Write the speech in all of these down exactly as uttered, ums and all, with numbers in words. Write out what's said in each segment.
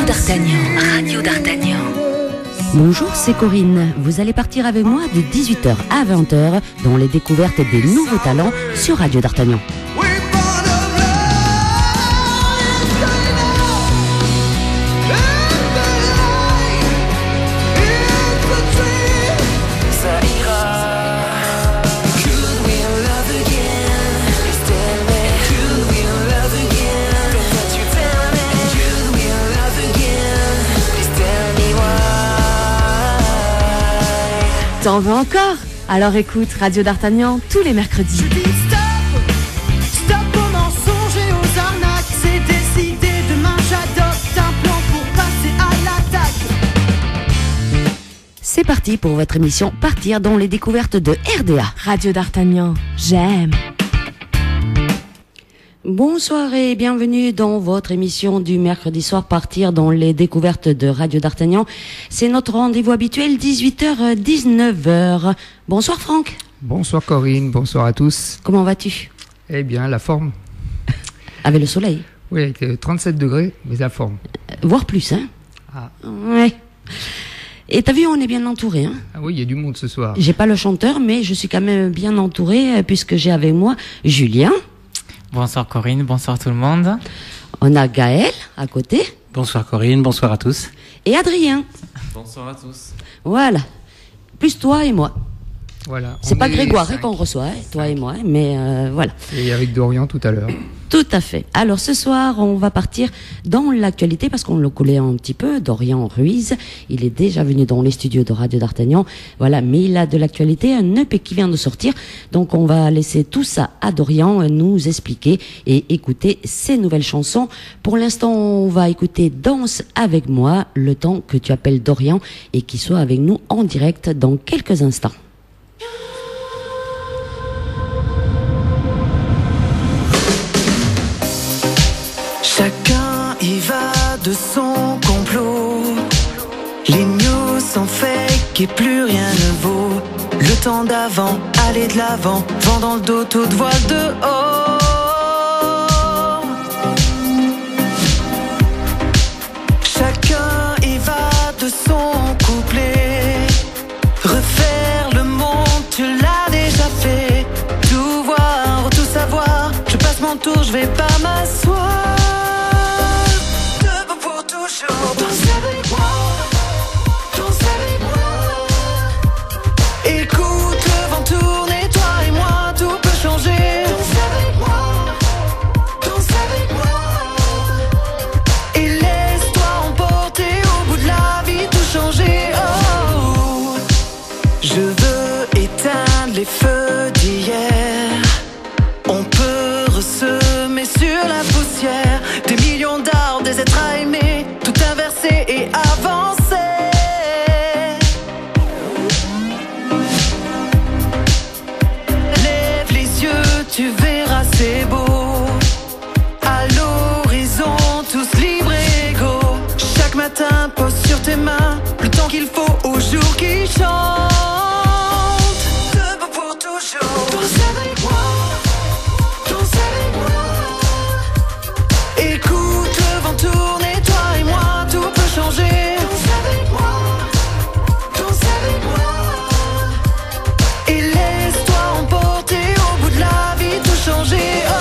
d'Artagnan, Radio d'Artagnan. Bonjour, c'est Corinne. Vous allez partir avec moi de dix-huit heures à vingt heures dans les découvertes des nouveaux talents sur Radio d'Artagnan. T'en veux encore? Alors écoute Radio d'Artagnan tous les mercredis. Je dis stop, stop aux mensonges et aux arnaques. C'est décidé, demain j'adopte un plan pour passer à l'attaque. C'est parti pour votre émission Partir dans les découvertes de R D A. Radio d'Artagnan, j'aime. Bonsoir et bienvenue dans votre émission du mercredi soir Partir dans les découvertes de Radio d'Artagnan. C'est notre rendez-vous habituel, dix-huit heures dix-neuf heures. Bonsoir Franck. Bonsoir Corinne, bonsoir à tous. Comment vas-tu? Eh bien, la forme. Avec le soleil. Oui, avec trente-sept degrés, mais la forme. Euh, voire plus, hein. Ah. Ouais. Et t'as vu, on est bien entouré, hein. Ah oui, il y a du monde ce soir. J'ai pas le chanteur, mais je suis quand même bien entouré puisque j'ai avec moi Julien. Bonsoir Corinne, bonsoir tout le monde. On a Gaël à côté. Bonsoir Corinne, bonsoir à tous. Et Adrien. Bonsoir à tous. Voilà. Plus toi et moi. Voilà. C'est on pas est Grégoire hein, cinq. qu'on reçoit, hein, toi et moi, mais euh, voilà. Et avec Dorian tout à l'heure. Tout à fait. Alors ce soir, on va partir dans l'actualité parce qu'on le connaît un petit peu. Dorian Ruiz, il est déjà venu dans les studios de Radio d'Artagnan. Voilà, mais il a de l'actualité, un E P qui vient de sortir. Donc on va laisser tout ça à Dorian nous expliquer et écouter ses nouvelles chansons. Pour l'instant, on va écouter Danse avec moi, le temps que tu appelles Dorian et qu'il soit avec nous en direct dans quelques instants. Chacun y va de son complot. Les news sont fake et plus rien ne vaut. Le temps d'avant, aller de l'avant, vent dans le dos, toute voile de haut. Chacun y va de son couplet. Refaire le monde, tu l'as déjà fait. Tout voir, tout savoir, je passe mon tour, je vais pas m'asseoir. Danse avec moi, danse avec moi. Écoute le vent tourner, toi et moi, tout peut changer. Danse avec moi, danse avec moi. Et laisse-toi emporter au bout de la vie, tout changer. Oh, je veux éteindre les feux d'hier. On peut ressemer sur la poussière des millions d'arbres, des êtres à aimer, tout inverser et avancer. Lève les yeux, tu verras, c'est beau. À l'horizon, tous libres et égaux. Chaque matin, pose sur tes mains le temps qu'il faut au jour qui chante. Debout pour toujours. Danse avec moi. Danse avec moi. Écoute le vent tourner, toi et moi, tout peut changer. Danse avec moi, danse avec moi. Et laisse-toi emporter au bout de la vie, tout changer. Oh.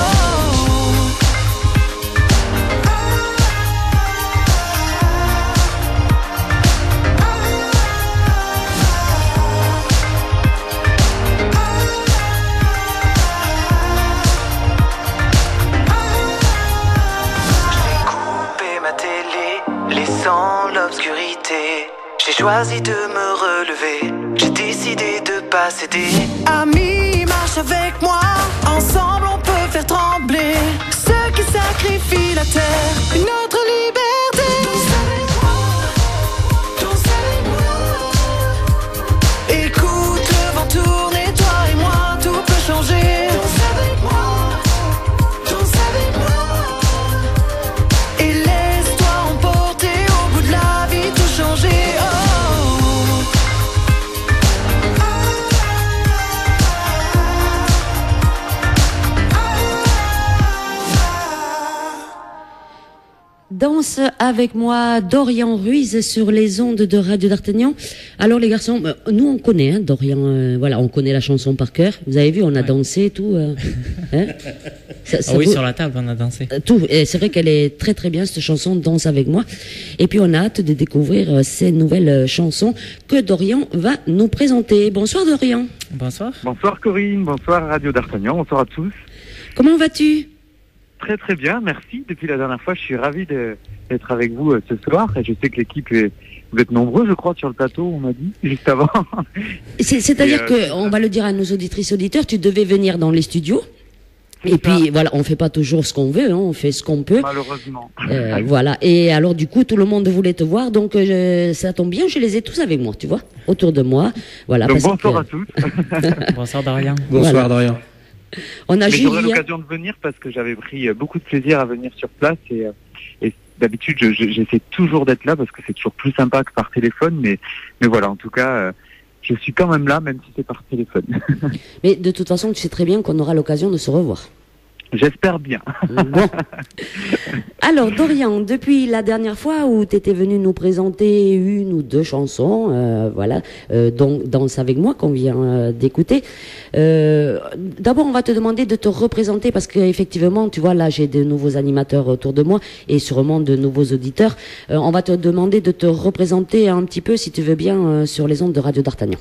Laissant l'obscurité, j'ai choisi de me relever. J'ai décidé de pas céder. Amis, marche avec moi. Ensemble on peut faire trembler ceux qui sacrifient la terre, une autre liberté. Danse avec moi, danse avec moi. Écoute le vent tourner, toi et moi, tout peut changer. Danse avec moi, danse avec moi. Et laisse-toi emporter au bout de la vie, tout changer. Oh. Danse avec moi, Dorian Ruiz sur les ondes de Radio d'Artagnan. Alors les garçons, euh, nous on connaît hein, Dorian, euh, voilà, on connaît la chanson par cœur. Vous avez vu, on a ouais. dansé tout. Euh, hein ça, ça ah oui, vous... sur la table on a dansé. Euh, tout, et c'est vrai qu'elle est très très bien cette chanson Danse avec moi. Et puis on a hâte de découvrir euh, ces nouvelles euh, chansons que Dorian va nous présenter. Bonsoir Dorian. Bonsoir. Bonsoir Corinne, bonsoir Radio d'Artagnan, bonsoir à tous. Comment vas-tu? Très très bien, merci. Depuis la dernière fois, je suis ravi de, d'être avec vous euh, ce soir. Et je sais que l'équipe est, vous êtes nombreux, je crois, sur le plateau, on m'a dit, juste avant. C'est, c'est-à-dire euh, que, on va le dire à nos auditrices auditeurs, tu devais venir dans les studios. Et ça. Puis voilà, on fait pas toujours ce qu'on veut, hein, on fait ce qu'on peut. Malheureusement. Euh, voilà. Et alors du coup, tout le monde voulait te voir, donc euh, ça tombe bien, je les ai tous avec moi, tu vois, autour de moi. Voilà. Donc bonsoir que... à tous. Bonsoir Dorian. Bonsoir voilà. Dorian. On a Mais Julien. j'aurai l'occasion de venir parce que j'avais pris beaucoup de plaisir à venir sur place et, et d'habitude je, je, j'essaie toujours d'être là parce que c'est toujours plus sympa que par téléphone, mais, mais voilà, en tout cas, je suis quand même là même si c'est par téléphone. Mais de toute façon, tu sais très bien qu'on aura l'occasion de se revoir. J'espère bien. Bon. Alors, Dorian, depuis la dernière fois où tu étais venu nous présenter une ou deux chansons, euh, voilà, euh, dont Danse avec moi qu'on vient euh, d'écouter, euh, d'abord on va te demander de te représenter parce qu'effectivement, tu vois, là j'ai de nouveaux animateurs autour de moi et sûrement de nouveaux auditeurs. Euh, on va te demander de te représenter un petit peu, si tu veux bien, euh, sur les ondes de Radio d'Artagnan.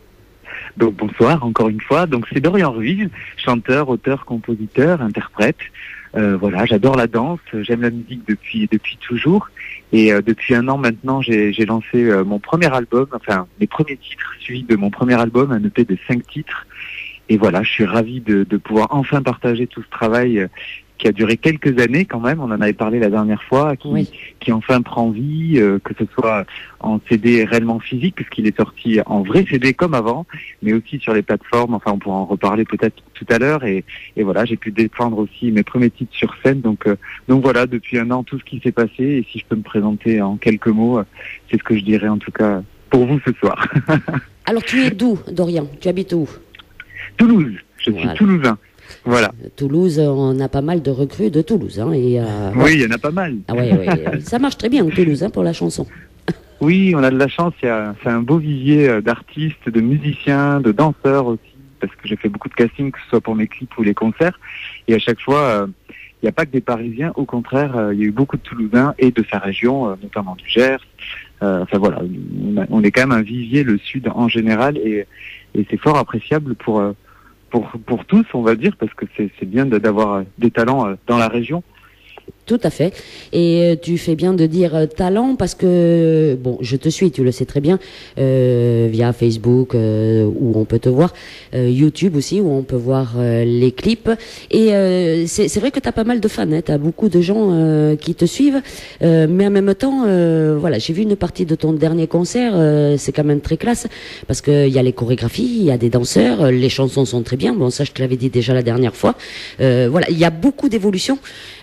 Donc bonsoir encore une fois, donc c'est Dorian Ruiz, chanteur, auteur, compositeur, interprète. Euh, voilà, j'adore la danse, j'aime la musique depuis depuis toujours et euh, depuis un an maintenant j'ai, j'ai lancé euh, mon premier album, enfin mes premiers titres suivis de mon premier album, un E P de cinq titres. Et voilà, je suis ravi de, de pouvoir enfin partager tout ce travail euh, qui a duré quelques années quand même, on en avait parlé la dernière fois, qui, oui. qui enfin prend vie, euh, que ce soit en C D réellement physique, puisqu'il est sorti en vrai C D comme avant, mais aussi sur les plateformes, enfin on pourra en reparler peut-être tout à l'heure, et, et voilà, j'ai pu défendre aussi mes premiers titres sur scène, donc, euh, donc voilà, depuis un an, tout ce qui s'est passé, et si je peux me présenter en quelques mots, euh, c'est ce que je dirais en tout cas pour vous ce soir. Alors tu es d'où, Dorian? Tu habites où? Toulouse, je voilà. suis toulousain. Voilà. Toulouse, on a pas mal de recrues de Toulouse. Hein, et, euh, oui, il y en a pas mal. Ah ouais, ouais, ça marche très bien Toulouse hein, pour la chanson. Oui, on a de la chance. Il y a, c'est un beau vivier d'artistes, de musiciens, de danseurs aussi, parce que j'ai fait beaucoup de casting, que ce soit pour mes clips ou les concerts. Et à chaque fois, euh, il n'y a pas que des Parisiens. Au contraire, euh, il y a eu beaucoup de Toulousains et de sa région, euh, notamment du Gers. Euh, enfin voilà, on, a, on est quand même un vivier, le Sud en général, et, et c'est fort appréciable pour... Euh, Pour, pour tous, on va dire, parce que c'est, c'est bien de, d'avoir des talents dans la région. Tout à fait. Et tu fais bien de dire euh, talent parce que, bon, je te suis, tu le sais très bien, euh, via Facebook euh, où on peut te voir, euh, YouTube aussi où on peut voir euh, les clips. Et euh, c'est, c'est vrai que tu as pas mal de fans, hein, tu as beaucoup de gens euh, qui te suivent, euh, mais en même temps, euh, voilà, j'ai vu une partie de ton dernier concert, euh, c'est quand même très classe parce qu'il y a les chorégraphies, il y a des danseurs, les chansons sont très bien, bon ça je te l'avais dit déjà la dernière fois. Euh, voilà, il y a beaucoup d'évolution.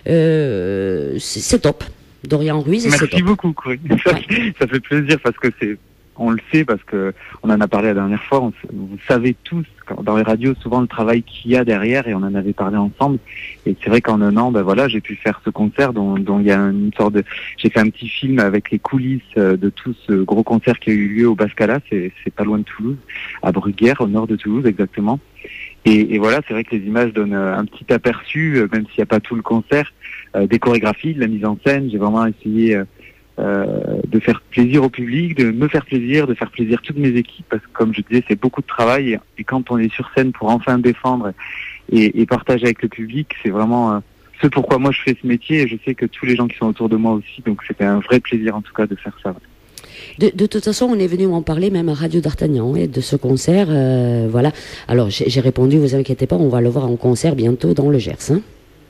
Euh, c'est, c'est top. Dorian Ruiz, merci c'est top. beaucoup, Corinne. Ça, ouais. ça fait plaisir parce que c'est, on le sait parce que on en a parlé la dernière fois. On, vous savez tous quand, dans les radios souvent le travail qu'il y a derrière et on en avait parlé ensemble. Et c'est vrai qu'en un an, ben voilà, j'ai pu faire ce concert dont, dont il y a une sorte de, j'ai fait un petit film avec les coulisses de tout ce gros concert qui a eu lieu au Bascala. C'est, c'est pas loin de Toulouse, à Bruguière, au nord de Toulouse exactement. Et, et voilà, c'est vrai que les images donnent un petit aperçu, même s'il n'y a pas tout le concert, euh, des chorégraphies, de la mise en scène. J'ai vraiment essayé euh, de faire plaisir au public, de me faire plaisir, de faire plaisir toutes mes équipes, parce que comme je disais, c'est beaucoup de travail. Et, et quand on est sur scène pour enfin défendre et, et partager avec le public, c'est vraiment euh, ce pourquoi moi je fais ce métier. Et je sais que tous les gens qui sont autour de moi aussi, donc c'était un vrai plaisir en tout cas de faire ça. De, de toute façon, on est venu en parler même à Radio d'Artagnan et de ce concert. Euh, voilà. Alors, j'ai, j'ai répondu, vous inquiétez pas, on va le voir en concert bientôt dans le Gers. Hein.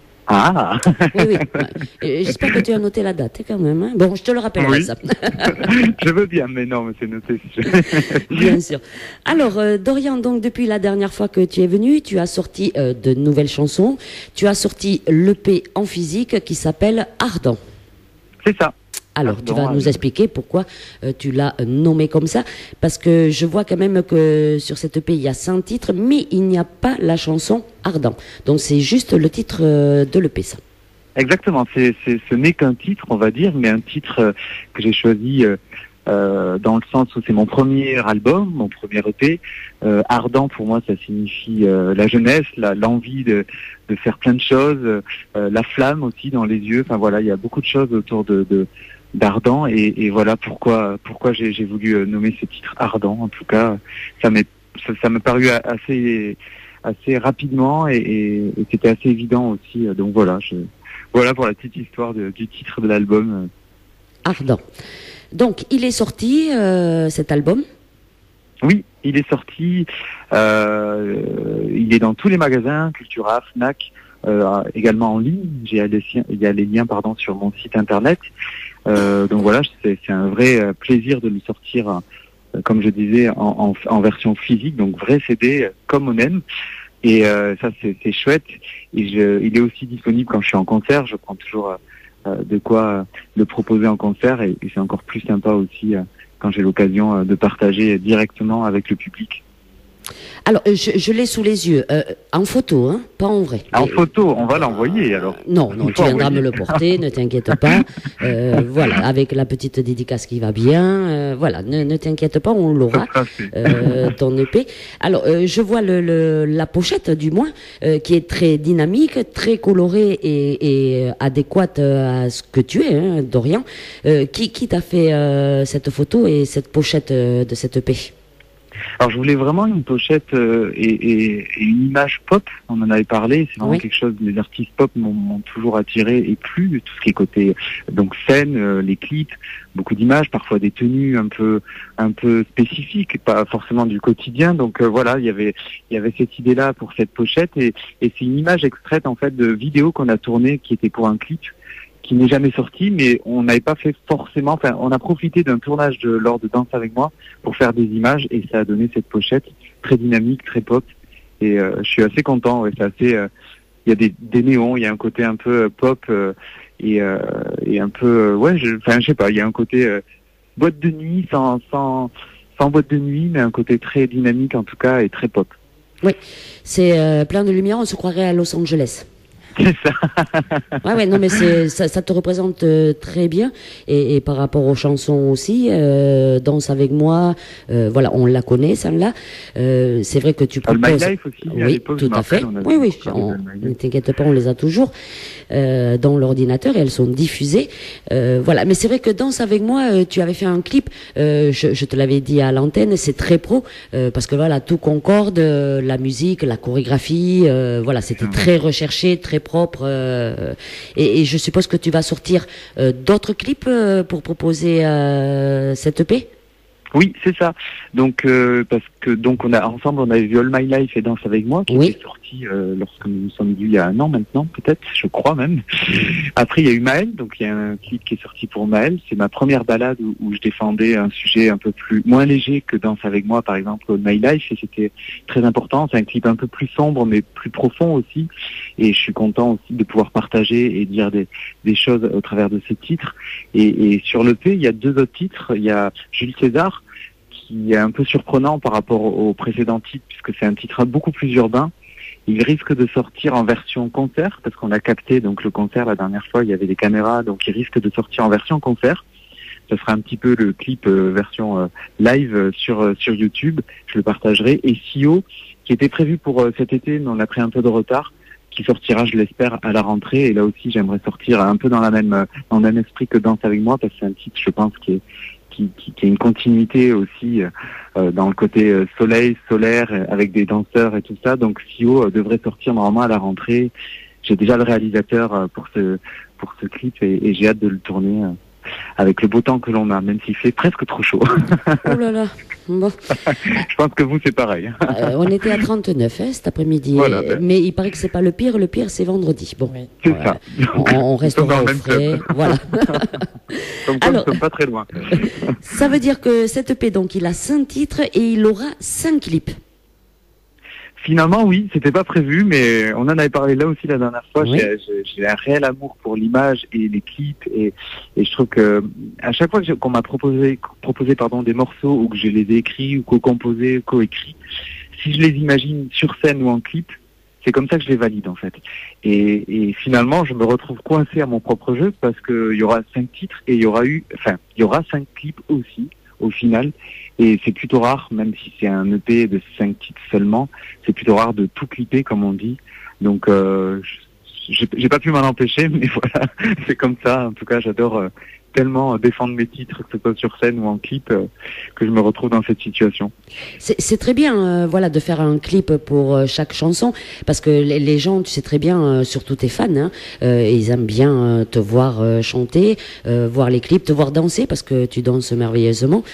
Ah oui, oui. Ouais. J'espère que tu as noté la date quand même. Hein. Bon, je te le rappellerai, oui. ça. Je veux bien, mais non, mais c'est noté. Bien sûr. Alors, euh, Dorian, donc depuis la dernière fois que tu es venu, tu as sorti euh, de nouvelles chansons. Tu as sorti l'E P en physique qui s'appelle Ardent. C'est ça. Alors, Ardent, tu vas euh... nous expliquer pourquoi euh, tu l'as nommé comme ça, parce que je vois quand même que sur cette E P, il y a cinq titres, mais il n'y a pas la chanson Ardent. Donc, c'est juste le titre euh, de l'E P, ça. Exactement, c'est, c'est, ce n'est qu'un titre, on va dire, mais un titre euh, que j'ai choisi euh, euh, dans le sens où c'est mon premier album, mon premier E P. Euh, ardent, pour moi, ça signifie euh, la jeunesse, la, l'envie de, de faire plein de choses, euh, la flamme aussi dans les yeux. Enfin voilà, il y a beaucoup de choses autour de, de d'Ardent, et, et voilà pourquoi pourquoi j'ai, j'ai voulu nommer ce titre Ardent. En tout cas, ça m'est ça, ça m'a paru assez assez rapidement, et, et, et c'était assez évident aussi. Donc voilà, je Voilà pour la petite histoire de, du titre de l'album. Ardent. Donc, il est sorti, euh, cet album? Oui, il est sorti. Euh, il est dans tous les magasins, Cultura, Fnac, euh, également en ligne. J'ai, il y a les liens pardon, sur mon site internet. Euh, donc voilà, c'est, c'est un vrai plaisir de le sortir, euh, comme je disais, en, en, en version physique, donc vrai C D, comme on aime. Et euh, ça, c'est, c'est chouette. Et je, il est aussi disponible quand je suis en concert. Je prends toujours euh, de quoi euh, le proposer en concert. Et, et c'est encore plus sympa aussi euh, quand j'ai l'occasion euh, de partager directement avec le public. Alors, je, je l'ai sous les yeux, euh, en photo, hein, pas en vrai. En Et, photo, on va l'envoyer alors. Non, non, tu viendras me le porter, ne t'inquiète pas. Euh, voilà, avec la petite dédicace qui va bien. Euh, voilà, ne, ne t'inquiète pas, on l'aura, euh, ton E P. Alors, euh, je vois le, le, la pochette, du moins, euh, qui est très dynamique, très colorée et, et adéquate à ce que tu es, hein, Dorian. Euh, qui qui t'a fait euh, cette photo et cette pochette euh, de cette E P? Alors je voulais vraiment une pochette euh, et, et, et une image pop, on en avait parlé, c'est vraiment oui. quelque chose, les artistes pop m'ont, m'ont toujours attiré et plu, tout ce qui est côté donc scène, euh, les clips, beaucoup d'images, parfois des tenues un peu un peu spécifiques, pas forcément du quotidien, donc euh, voilà, il y avait il y avait cette idée-là pour cette pochette, et, et c'est une image extraite en fait de vidéo qu'on a tournée qui était pour un clip, qui n'est jamais sorti, mais on n'avait pas fait forcément, enfin, on a profité d'un tournage de, lors de Danse avec moi pour faire des images, et ça a donné cette pochette très dynamique, très pop, et euh, je suis assez content, ouais, c'est assez, euh, il y a des, des néons, il y a un côté un peu pop, euh, et, euh, et un peu, euh, ouais, je, enfin, je sais pas, il y a un côté euh, boîte de nuit sans, sans, sans boîte de nuit, mais un côté très dynamique en tout cas, et très pop. Oui, c'est euh, plein de lumière, on se croirait à Los Angeles. C'est ça. Ouais, ouais, non, mais c'est, ça, ça te représente euh, très bien. Et, et par rapport aux chansons aussi, euh, Danse avec moi, euh, voilà, on la connaît, celle-là. Euh, c'est vrai que tu proposes. All My Life aussi, oui, tout à fait. Oui, oui, on, ne t'inquiète pas, on les a toujours euh, dans l'ordinateur et elles sont diffusées. Euh, voilà, mais c'est vrai que Danse avec moi, euh, tu avais fait un clip, euh, je, je te l'avais dit à l'antenne, c'est très pro, euh, parce que voilà, tout concorde, euh, la musique, la chorégraphie, euh, voilà, c'était très recherché, très propre, euh, et, et je suppose que tu vas sortir euh, d'autres clips euh, pour proposer euh, cette E P. Oui, c'est ça. Donc euh, parce que donc on a ensemble on avait vu All My Life et Danse avec moi qui oui. était sorti euh, lorsque nous nous sommes vus il y a un an maintenant peut-être, je crois même. Après il y a eu Maël, donc il y a un clip qui est sorti pour Maël. C'est ma première balade où, où je défendais un sujet un peu plus moins léger que Danse avec moi par exemple All My Life, et c'était très important. C'est un clip un peu plus sombre mais plus profond aussi, et je suis content aussi de pouvoir partager et dire des, des choses au travers de ce titre. Et, et sur l'E P il y a deux autres titres. Il y a Jules César qui est un peu surprenant par rapport au précédent titre, puisque c'est un titre beaucoup plus urbain. Il risque de sortir en version concert, parce qu'on a capté donc le concert la dernière fois, il y avait des caméras, donc il risque de sortir en version concert. Ce sera un petit peu le clip euh, version euh, live euh, sur euh, sur YouTube, je le partagerai. Et S I O, qui était prévu pour euh, cet été, mais on a pris un peu de retard, qui sortira, je l'espère, à la rentrée. Et là aussi, j'aimerais sortir un peu dans la même euh, dans le même esprit que Danse avec moi, parce que c'est un titre, je pense, qui est Qui, qui, qui a une continuité aussi euh, dans le côté euh, soleil, solaire, euh, avec des danseurs et tout ça. Donc S I O euh, devrait sortir normalement à la rentrée. J'ai déjà le réalisateur euh, pour ce pour ce clip, et, et j'ai hâte de le tourner euh, avec le beau temps que l'on a, même s'il fait presque trop chaud. Oh là là. Bon. Je pense que vous, c'est pareil. Euh, on était à trente-neuf hein, cet après-midi, voilà, ben. Mais il paraît que c'est pas le pire. Le pire, c'est vendredi. Bon, c'est voilà. ça. On, on restera au frais. Voilà. Comme quoi, Alors, nous sommes pas très loin. Ça veut dire que cette E P, donc, il a cinq titres et il aura cinq clips. Finalement, oui, c'était pas prévu, mais on en avait parlé là aussi la dernière fois. Oui. J'ai, j'ai, j'ai un réel amour pour l'image et les clips, et, et je trouve que à chaque fois que qu'on m'a proposé, proposé pardon, des morceaux, ou que je les ai écrits ou co-composés, co-écrits, si je les imagine sur scène ou en clip, c'est comme ça que je les valide en fait. Et, et finalement, je me retrouve coincé à mon propre jeu parce que il y aura cinq titres et il y aura eu, enfin, il y aura cinq clips aussi au final. Et c'est plutôt rare, même si c'est un E P de cinq titres seulement, c'est plutôt rare de tout clipper comme on dit. Donc, euh, j'ai, j'ai pas pu m'en empêcher, mais voilà, c'est comme ça. En tout cas, j'adore euh, tellement défendre mes titres, que ce soit sur scène ou en clip, euh, que je me retrouve dans cette situation. C'est, c'est très bien, euh, voilà, de faire un clip pour euh, chaque chanson, parce que les, les gens, tu sais très bien, euh, surtout tes fans, hein, euh, ils aiment bien euh, te voir euh, chanter, euh, voir les clips, te voir danser, parce que tu danses merveilleusement,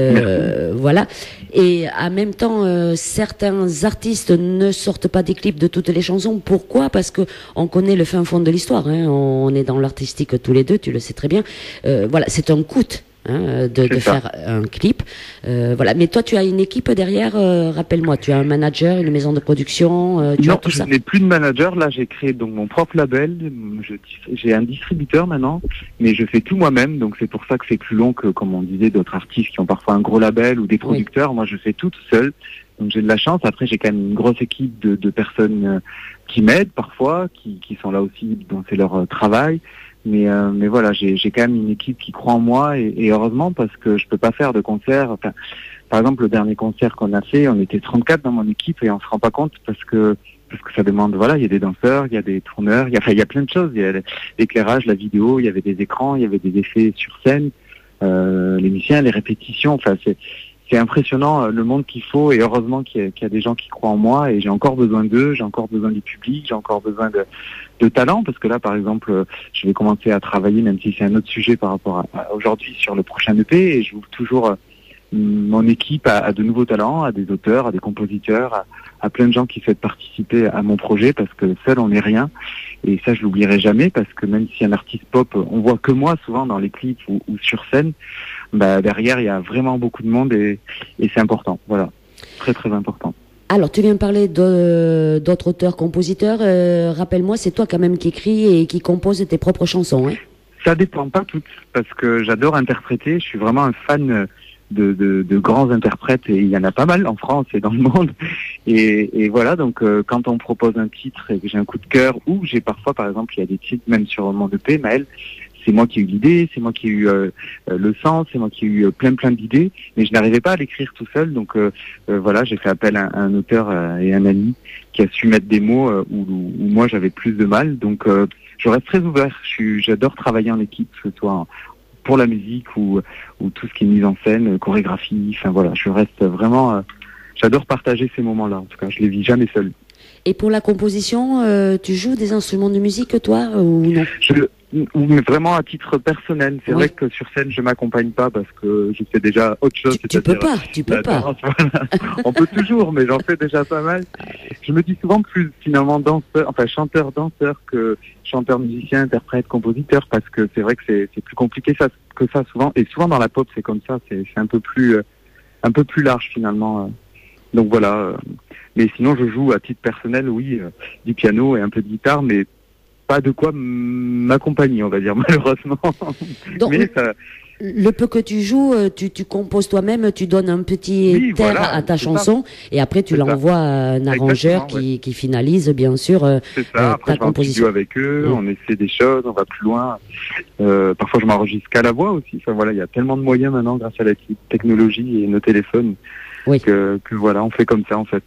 euh, voilà. Et en même temps, euh, certains artistes ne sortent pas des clips de toutes les chansons. Pourquoi ? Parce que on connaît le fin fond de l'histoire, hein, on est dans l'artistique tous les deux, tu le sais très bien. Euh, voilà, c'est un coût. Hein, de, de faire un clip, euh, voilà. Mais toi, tu as une équipe derrière. Euh, rappelle-moi, tu as un manager, une maison de production. Euh, tu non, as tout je ça. n'ai plus de manager. Là, j'ai créé donc mon propre label. Je, j'ai un distributeur maintenant, mais je fais tout moi-même. Donc c'est pour ça que c'est plus long que, comme on disait, d'autres artistes qui ont parfois un gros label ou des producteurs. Oui. Moi, je fais tout tout seul. Donc j'ai de la chance. Après, j'ai quand même une grosse équipe de, de personnes euh, qui m'aident parfois, qui, qui sont là aussi, dont c'est leur euh, travail. Mais euh, mais voilà, j'ai j'ai quand même une équipe qui croit en moi et, et heureusement parce que je peux pas faire de concert. Enfin, par exemple, le dernier concert qu'on a fait, on était trente-quatre dans mon équipe et on se rend pas compte parce que parce que ça demande, voilà, il y a des danseurs, il y a des tourneurs, il y a enfin il y a plein de choses. Il y a l'éclairage, la vidéo, il y avait des écrans, il y avait des effets sur scène, euh, les musiciens, les répétitions. Enfin c'est c'est impressionnant le monde qu'il faut et heureusement qu'il y, a, qu'il y a des gens qui croient en moi et j'ai encore besoin d'eux, j'ai encore besoin du public, j'ai encore besoin de, de talent parce que là par exemple je vais commencer à travailler même si c'est un autre sujet par rapport à, à aujourd'hui sur le prochain E P et j'ouvre toujours euh, mon équipe à, à de nouveaux talents, à des auteurs, à des compositeurs, à, à plein de gens qui souhaitent participer à mon projet parce que seul on n'est rien et ça je l'oublierai jamais parce que même si un artiste pop on voit que moi souvent dans les clips ou, ou sur scène, bah derrière il y a vraiment beaucoup de monde et, et c'est important, voilà, très très important. Alors tu viens de parler de, d'autres auteurs, compositeurs, euh, rappelle-moi c'est toi quand même qui écris et qui compose tes propres chansons, hein ? Ça dépend pas toutes parce que j'adore interpréter, je suis vraiment un fan de, de, de grands interprètes et il y en a pas mal en France et dans le monde et, et voilà donc euh, quand on propose un titre et que j'ai un coup de cœur ou j'ai parfois par exemple il y a des titres même sur mon E P, Maël, c'est moi qui ai eu l'idée, c'est moi qui ai eu euh, le sens, c'est moi qui ai eu euh, plein plein d'idées, mais je n'arrivais pas à l'écrire tout seul, donc euh, euh, voilà, j'ai fait appel à, à un auteur euh, et un ami qui a su mettre des mots euh, où, où moi j'avais plus de mal, donc euh, je reste très ouvert, je suis, j'adore travailler en équipe, que ce soit en, pour la musique ou, ou tout ce qui est mise en scène, chorégraphie, enfin voilà, je reste vraiment, euh, j'adore partager ces moments-là, en tout cas, je les vis jamais seul. Et pour la composition, euh, tu joues des instruments de musique toi ou non ? je, Mais vraiment à titre personnel. C'est oui. vrai que sur scène, je m'accompagne pas parce que je fais déjà autre chose. Tu, tu peux pas, tu peux pas. Danse, voilà. On peut toujours, mais j'en fais déjà pas mal. Je me dis souvent plus finalement danseur, enfin chanteur-danseur que chanteur-musicien, interprète, compositeur, parce que c'est vrai que c'est, c'est plus compliqué ça, que ça souvent. Et souvent dans la pop, c'est comme ça. C'est, c'est un peu plus, euh, un peu plus large finalement. Donc voilà. Euh, mais sinon, je joue à titre personnel, oui, euh, du piano et un peu de guitare, mais pas de quoi m'accompagner, on va dire, malheureusement. Donc, mais ça... le peu que tu joues, tu, tu composes toi-même, tu donnes un petit oui, terre voilà, à ta chanson, ça. Et après tu c'est l'envoies ça. à un arrangeur qui, ouais. qui finalise, bien sûr, euh, c'est ça. Après, ta je composition. Vais en studio avec eux, mmh. on essaie des choses, on va plus loin. Euh, parfois, je m'enregistre qu'à la voix aussi. Enfin, voilà, il y a tellement de moyens maintenant grâce à la technologie et nos téléphones. Oui. Que, que voilà, on fait comme ça en fait.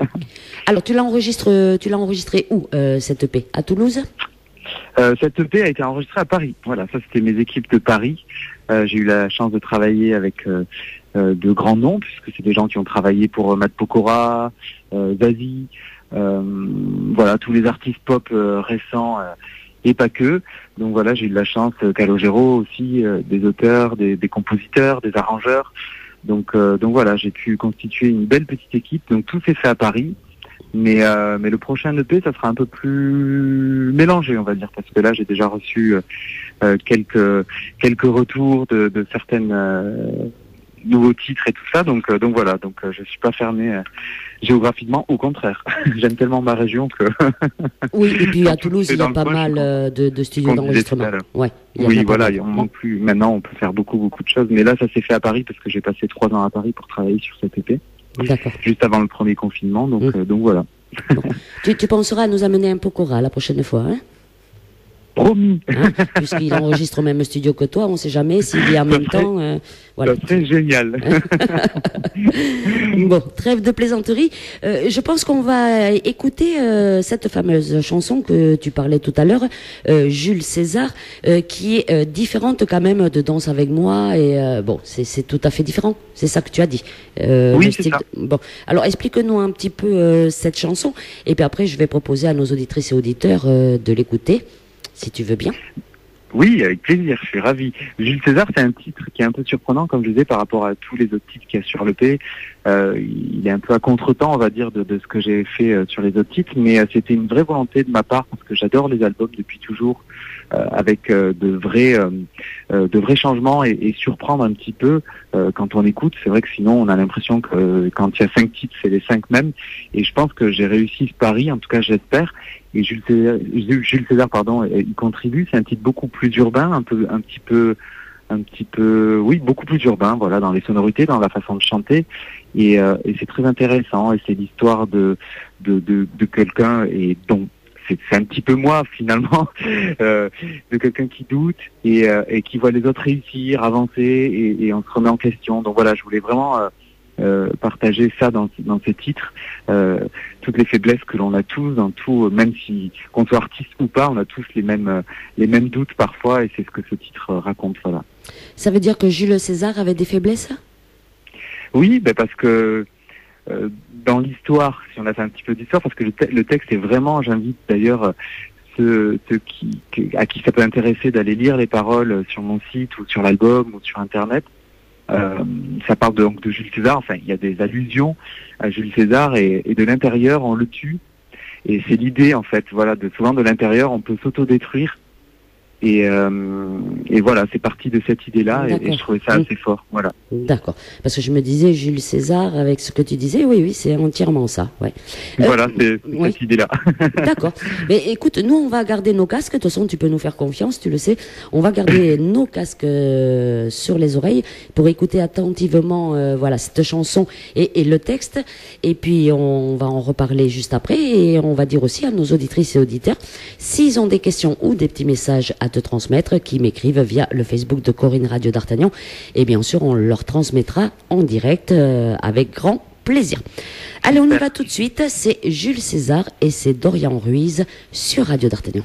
Alors tu l'enregistres, tu l'as enregistré où euh, cette E P ? À Toulouse ? euh, Cette E P a été enregistrée à Paris. Voilà, ça c'était mes équipes de Paris. Euh, j'ai eu la chance de travailler avec euh, euh, de grands noms puisque c'est des gens qui ont travaillé pour euh, Matt Pokora, euh, Zazie, euh, voilà tous les artistes pop euh, récents. Euh, et pas que. Donc voilà, j'ai eu de la chance, euh, Calogero aussi, euh, des auteurs, des, des compositeurs, des arrangeurs. Donc, euh, donc voilà, j'ai pu constituer une belle petite équipe. Donc tout s'est fait à Paris, mais euh, mais le prochain E P, ça sera un peu plus mélangé, on va dire, parce que là j'ai déjà reçu euh, quelques quelques retours de, de certaines euh, nouveaux titres et tout ça. Donc euh, donc voilà, donc euh, je suis pas fermé euh, géographiquement, au contraire. J'aime tellement ma région que. Oui, et puis à Toulouse, il y a pas mal euh, de, de studios d'enregistrement. Ouais, oui, voilà, on manque plus. Maintenant, on peut faire beaucoup, beaucoup de choses. Mais là, ça s'est fait à Paris parce que j'ai passé trois ans à Paris pour travailler sur cet E P. D'accord. Juste avant le premier confinement, donc, mmh. euh, donc voilà. Bon. Tu, tu penseras à nous amener un Pokora la prochaine fois, hein? Promis. Hein, puisqu'il enregistre au même studio que toi, on ne sait jamais s'il y a en même temps. Euh, voilà. Ça serait génial. Bon, trêve de plaisanterie. Euh, je pense qu'on va écouter euh, cette fameuse chanson que tu parlais tout à l'heure, euh, Jules César, euh, qui est euh, différente quand même de Danse avec moi. Et euh, bon, c'est tout à fait différent. C'est ça que tu as dit. Euh, oui, c'est ça. De... Bon, alors explique-nous un petit peu euh, cette chanson, et puis après je vais proposer à nos auditrices et auditeurs euh, de l'écouter. Si tu veux bien. Oui, avec plaisir, je suis ravi. Jules César, c'est un titre qui est un peu surprenant, comme je disais, par rapport à tous les autres titres qu'il y a sur l'E P. Euh, il est un peu à contre-temps, on va dire, de, de ce que j'ai fait euh, sur les autres titres, mais euh, c'était une vraie volonté de ma part, parce que j'adore les albums depuis toujours, euh, avec euh, de vrais euh, euh, de vrais changements et, et surprendre un petit peu euh, quand on écoute. C'est vrai que sinon, on a l'impression que euh, quand il y a cinq titres, c'est les cinq mêmes. Et je pense que j'ai réussi ce pari, en tout cas, j'espère. Et Jules César, Jules César, pardon, il contribue. C'est un titre beaucoup plus urbain, un peu, un petit peu, un petit peu, oui, beaucoup plus urbain, voilà, dans les sonorités, dans la façon de chanter. Et, euh, et c'est très intéressant. Et c'est l'histoire de, de, de, de quelqu'un, et donc c'est un petit peu moi finalement, euh, de quelqu'un qui doute et, euh, et qui voit les autres réussir, avancer, et, et on se remet en question. Donc voilà, je voulais vraiment euh, Euh, partager ça dans, dans ces titres, euh, toutes les faiblesses que l'on a tous dans tout, même si qu'on soit artiste ou pas, on a tous les mêmes euh, les mêmes doutes parfois, et c'est ce que ce titre euh, raconte. Voilà. Ça veut dire que Jules César avait des faiblesses? Oui, ben parce que euh, dans l'histoire, si on a fait un petit peu d'histoire, parce que le, te le texte est vraiment, j'invite d'ailleurs ceux, ceux qui, à qui ça peut intéresser d'aller lire les paroles sur mon site ou sur l'album ou sur Internet. Euh, ça parle de, donc de Jules César, enfin il y a des allusions à Jules César, et, et de l'intérieur on le tue, et c'est l'idée en fait, voilà, de souvent de l'intérieur on peut s'autodétruire, et, euh, et voilà, c'est parti de cette idée-là, et, et je trouvais ça assez fort, voilà. D'accord, parce que je me disais Jules César, avec ce que tu disais, oui, oui, c'est entièrement ça, ouais. Voilà, euh, c'est oui. cette idée-là. D'accord, mais écoute, nous on va garder nos casques, de toute façon tu peux nous faire confiance, tu le sais, on va garder nos casques euh, sur les oreilles pour écouter attentivement, euh, voilà, cette chanson et, et le texte, et puis on va en reparler juste après, et on va dire aussi à nos auditrices et auditeurs, s'ils ont des questions ou des petits messages à te transmettre, qui m'écrivent via le Facebook de Corinne Radio d'Artagnan, et bien sûr on leur transmettra en direct euh, avec grand plaisir. Allez, on y va tout de suite, c'est Jules César et c'est Dorian Ruiz sur Radio d'Artagnan.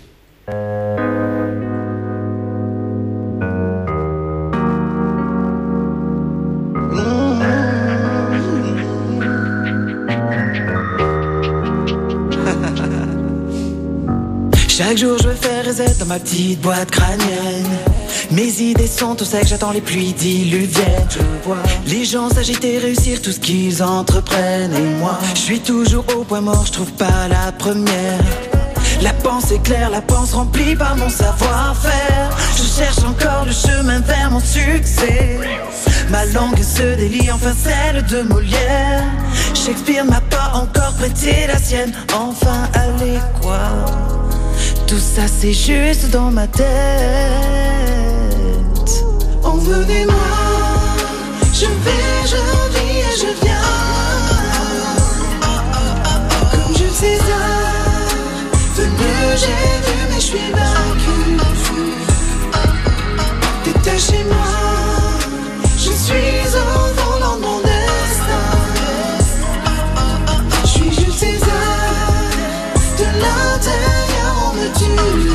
Chaque jour je fais reset dans ma petite boîte crânienne. Mes idées sont au sec, j'attends les pluies diluviennes. Je vois les gens s'agiter, réussir tout ce qu'ils entreprennent. Et moi, je suis toujours au point mort, je trouve pas la première. La pensée claire, la pensée remplie par mon savoir-faire. Je cherche encore le chemin vers mon succès. Ma langue se délie, enfin celle de Molière. Shakespeare m'a pas encore prêté la sienne. Enfin, allez quoi, tout ça c'est juste dans ma tête. Emmenez-moi, je vais, je vis et je viens. Comme Jules César, venu j'ai vu mais je suis vaincu. Détachez-moi, je suis au volant de mon destin. Je suis Jules César, de l'intérieur on me tue.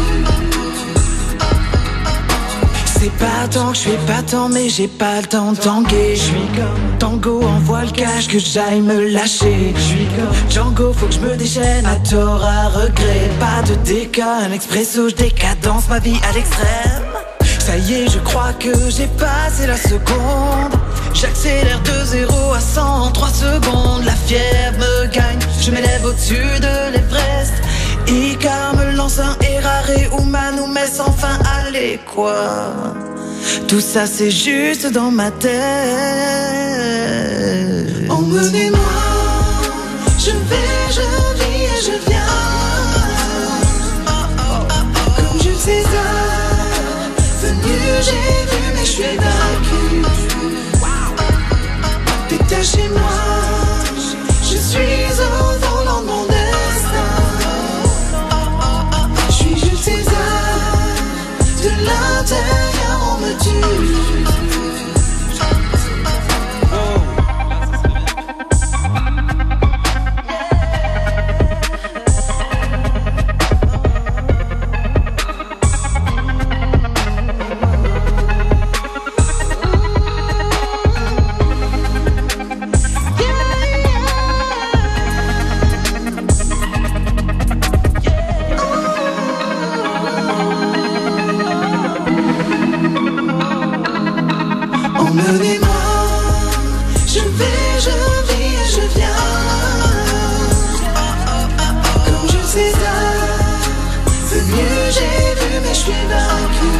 C'est pas tant que je suis pas tant, mais j'ai pas le temps de tanguer. Je suis comme Tango, envoie le cash que j'aille me lâcher. Je suis comme Django, faut que je me déchaîne à tort, à regret. Pas de déconne, expresso, je décadence ma vie à l'extrême. Ça y est, je crois que j'ai passé la seconde. J'accélère de zéro à cent en trois secondes. La fièvre me gagne, je m'élève au-dessus de l'Everest. Icar me lance un Errare, Uma nous met sans fin. Allez quoi, tout ça c'est juste dans ma tête. Emmenez-moi, je vais, je vis et je viens. Comme Jules César, venu j'ai vu mais je suis vaincu. Détachez-moi, je suis au volant de mon destin. Emmenez-moi, je vais, je vis et je viens. Comme Jules César, venu j'ai vu mais je suis vaincu.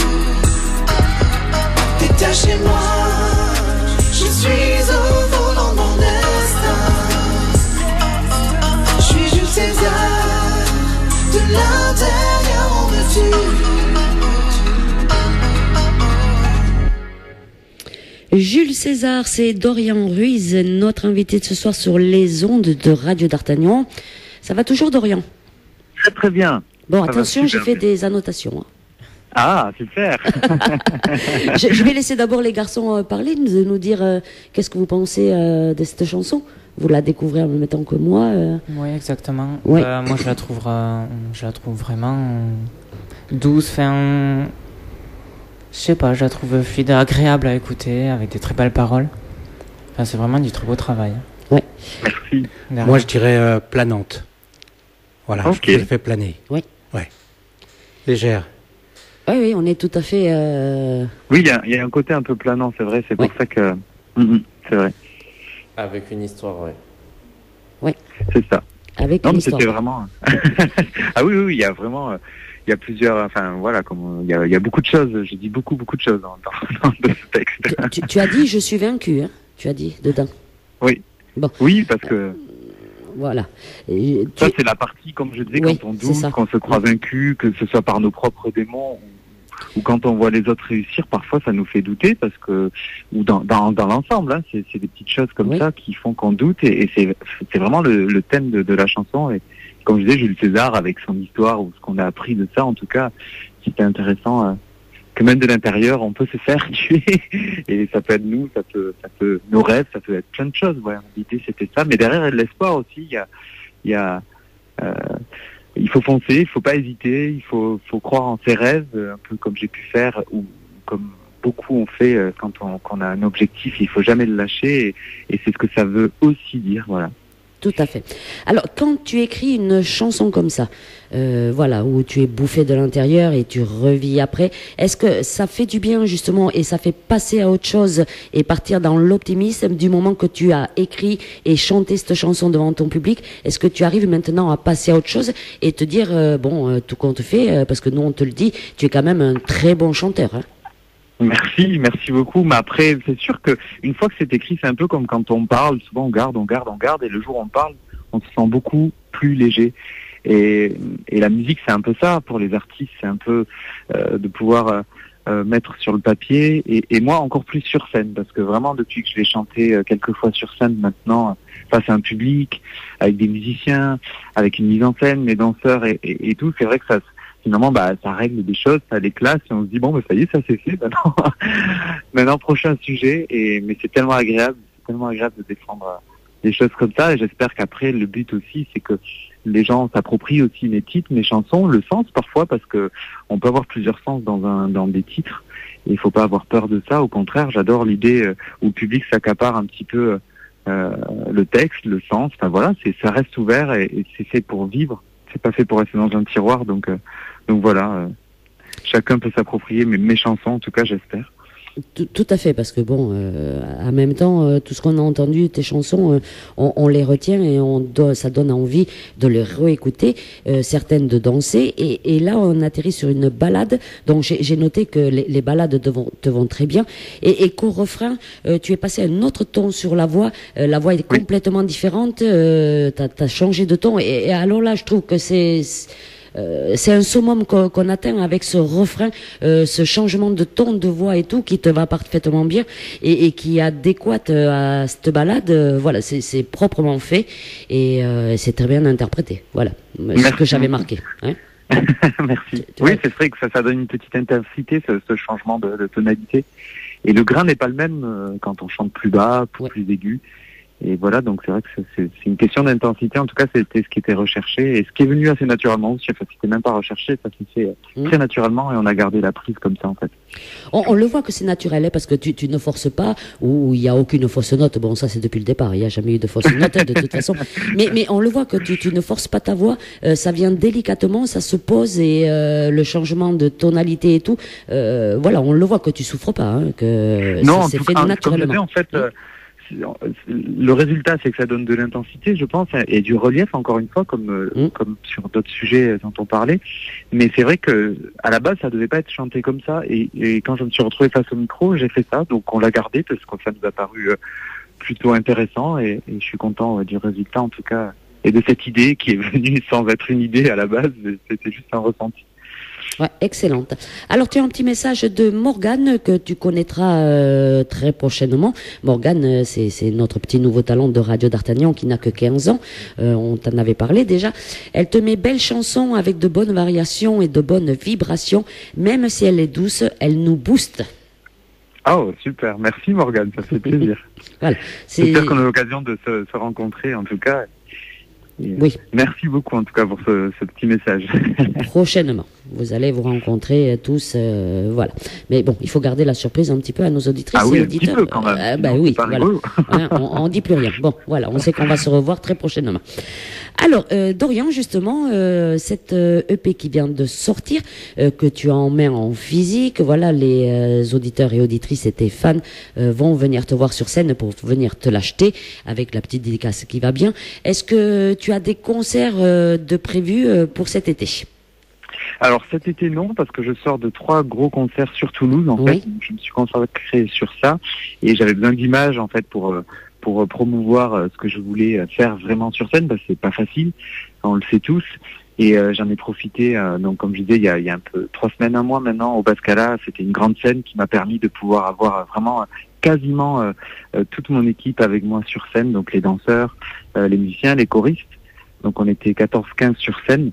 Détachez-moi, je suis au volant de mon destin. Je suis Jules César, de l'intérieur on me tue. Jules César, c'est Dorian Ruiz, notre invité de ce soir sur les ondes de Radio d'Artagnan. Ça va toujours, Dorian? Très très bien. Bon, Ça attention, va j'ai super fait bien. des annotations. Ah, super. je, je vais laisser d'abord les garçons euh, parler, nous, nous dire euh, qu'est-ce que vous pensez euh, de cette chanson. Vous la découvrez en même temps que moi. euh. Oui, exactement. Ouais. Euh, moi, je la trouve, euh, je la trouve vraiment euh, douce, fin. Je sais pas, je la trouve fluide, agréable à écouter, avec des très belles paroles. Enfin, c'est vraiment du très beau travail. Merci. Derrière. Moi, je dirais euh, planante. Voilà, Ok. je le fais planer. Oui. Ouais. Légère. Oui, oui, on est tout à fait... euh, Oui, il y a, il y a un côté un peu planant, c'est vrai, c'est pour Ouais. ça que... Mhm, c'est vrai, Avec une histoire, ouais. c'est ça. avec Non, une mais histoire. c'était vraiment... ah oui, oui, oui, il y a vraiment... euh, Il y a plusieurs... Enfin, voilà, comme, il, y a, il y a beaucoup de choses, je dis beaucoup, beaucoup de choses dans, dans, dans ce texte. Tu, tu- tu as dit « je suis vaincu hein, », tu as dit dedans. Oui, parce que Voilà. Et tu- ça, c'est la partie, comme je disais, Oui, quand on c'est doute, ça. quand on se croit vaincu, que ce soit par nos propres démons, ou, ou quand on voit les autres réussir, parfois ça nous fait douter, parce que... Ou dans, dans, dans l'ensemble, hein, c'est c'est des petites choses comme Oui. ça qui font qu'on doute, et, et c'est c'est vraiment le, le thème de, de la chanson, et comme je disais, Jules César, avec son histoire, ou ce qu'on a appris de ça, en tout cas, c'était intéressant... euh, que même de l'intérieur, on peut se faire tuer, et ça peut être nous, ça peut, ça peut, nos rêves, ça peut être plein de choses. Ouais, l'idée c'était ça, mais derrière il y a de l'espoir aussi. Il y a, il y a, euh, il faut foncer, il faut pas hésiter, il faut, faut croire en ses rêves, un peu comme j'ai pu faire, ou comme beaucoup ont fait euh, quand on, quand on a un objectif, il faut jamais le lâcher, et, et c'est ce que ça veut aussi dire, voilà. Tout à fait. Alors, quand tu écris une chanson comme ça, euh, voilà, où tu es bouffé de l'intérieur et tu revis après, est-ce que ça fait du bien justement et ça fait passer à autre chose et partir dans l'optimisme du moment que tu as écrit et chanté cette chanson devant ton public? Est-ce que tu arrives maintenant à passer à autre chose et te dire, euh, bon, euh, tout compte fait, euh, parce que nous on te le dit, tu es quand même un très bon chanteur, hein? Merci, merci beaucoup. Mais après, c'est sûr que une fois que c'est écrit, c'est un peu comme quand on parle. Souvent, on garde, on garde, on garde, et le jour où on parle, on se sent beaucoup plus léger. Et, et la musique, c'est un peu ça pour les artistes. C'est un peu euh, de pouvoir euh, euh, mettre sur le papier, et, et moi encore plus sur scène, parce que vraiment depuis que je l'ai chanté euh, quelques fois sur scène maintenant, face à un public, avec des musiciens, avec une mise en scène, les danseurs et, et, et tout, c'est vrai que ça finalement, bah, ça règle des choses, ça les classe, et on se dit, bon, bah, ça y est, ça c'est fait, maintenant, maintenant, prochain sujet, et, mais c'est tellement agréable, c'est tellement agréable de défendre euh, des choses comme ça, et j'espère qu'après, le but aussi, c'est que les gens s'approprient aussi mes titres, mes chansons, le sens parfois, parce que on peut avoir plusieurs sens dans un, dans des titres, et il faut pas avoir peur de ça, au contraire, j'adore l'idée euh, où le public s'accapare un petit peu euh, le texte, le sens, enfin voilà, c'est, ça reste ouvert, et, et c'est fait pour vivre, c'est pas fait pour rester dans un tiroir, donc... Euh, Donc voilà, euh, chacun peut s'approprier mes, mes chansons, en tout cas j'espère. Tout, tout à fait, parce que bon, euh, en même temps, euh, tout ce qu'on a entendu, tes chansons, euh, on, on les retient et on do- ça donne envie de les réécouter, euh, certaines de danser. Et, et là, on atterrit sur une balade. Donc j'ai, j'ai noté que les, les balades te vont, te vont très bien. Et, et qu'au refrain, euh, tu es passé à un autre ton sur la voix. Euh, la voix est Oui. complètement différente. Euh, t'as, t'as changé de ton. Et, et alors là, je trouve que c'est... c'est- Euh, c'est un summum qu'on, qu'on atteint avec ce refrain, euh, ce changement de ton, de voix et tout qui te va parfaitement bien et, et qui est adéquate euh, à cette balade. Euh, voilà, c'est, c'est proprement fait et euh, c'est très bien interprété. Voilà, ce Merci que j'avais beaucoup. marqué. Hein. Merci. Tu Oui, vois. c'est vrai que ça, ça donne une petite intensité, ce, ce changement de, de tonalité. Et le grain n'est pas le même euh, quand on chante plus bas, plus, Ouais. plus aigu. et voilà, donc c'est vrai que c'est, c'est, c'est une question d'intensité. En tout cas, c'était ce qui était recherché et ce qui est venu assez naturellement aussi. Enfin, c'était même pas recherché, ça s'est fait mmh. très naturellement et on a gardé la prise comme ça en fait. On, on le voit que c'est naturel, hein, parce que tu, tu ne forces pas, ou il n'y a aucune fausse note. Bon, ça c'est depuis le départ, il n'y a jamais eu de fausse note de toute façon. Mais, mais on le voit que tu, tu ne forces pas ta voix, euh, ça vient délicatement, ça se pose et euh, le changement de tonalité et tout, euh, voilà, on le voit que tu souffres pas, hein, que non, ça s'est fait cas, naturellement. Comme je disais, en fait, euh, le résultat, c'est que ça donne de l'intensité, je pense, et du relief, encore une fois, comme mmh. comme sur d'autres sujets dont on parlait. Mais c'est vrai que à la base, ça devait pas être chanté comme ça. Et, et quand je me suis retrouvé face au micro, j'ai fait ça. Donc on l'a gardé parce que ça nous a paru euh, plutôt intéressant. Et, et je suis content ouais, du résultat, en tout cas, et de cette idée qui est venue sans être une idée à la base. C'était juste un ressenti. Ouais, excellente. Alors tu as un petit message de Morgane que tu connaîtras euh, très prochainement. Morgane, c'est, c'est notre petit nouveau talent de Radio D'Artagnan qui n'a que quinze ans. Euh, on t'en avait parlé déjà. Elle te met belles chansons avec de bonnes variations et de bonnes vibrations. Même si elle est douce, elle nous booste. Oh, super. Merci Morgane, ça fait plaisir. Voilà. C'est... J'espère qu'on a l'occasion de se, se rencontrer en tout cas. Et oui. Merci beaucoup en tout cas pour ce, ce petit message. Prochainement, vous allez vous rencontrer tous, euh, voilà. Mais bon, il faut garder la surprise un petit peu à nos auditrices ah oui, et Un auditeurs. petit peu quand même. Euh, bah oui, voilà. Hein, on, on dit plus rien. Bon, voilà, on sait qu'on va se revoir très prochainement. Alors, euh, Dorian, justement, euh, cette euh, E P qui vient de sortir, euh, que tu as en main en physique, voilà, les euh, auditeurs et auditrices et tes fans euh, vont venir te voir sur scène pour venir te l'acheter avec la petite dédicace qui va bien. Est-ce que tu as des concerts euh, de prévus euh, pour cet été? Alors cet été non, parce que je sors de trois gros concerts sur Toulouse en oui. fait. Je me suis consacré sur ça et j'avais besoin d'images en fait pour pour promouvoir ce que je voulais faire vraiment sur scène, parce que c'est pas facile, on le sait tous. Et euh, j'en ai profité, euh, donc comme je disais, il y a, il y a un peu trois semaines, un mois maintenant, au Bascala, c'était une grande scène qui m'a permis de pouvoir avoir vraiment quasiment euh, euh, toute mon équipe avec moi sur scène, donc les danseurs, euh, les musiciens, les choristes. Donc on était quatorze quinze sur scène.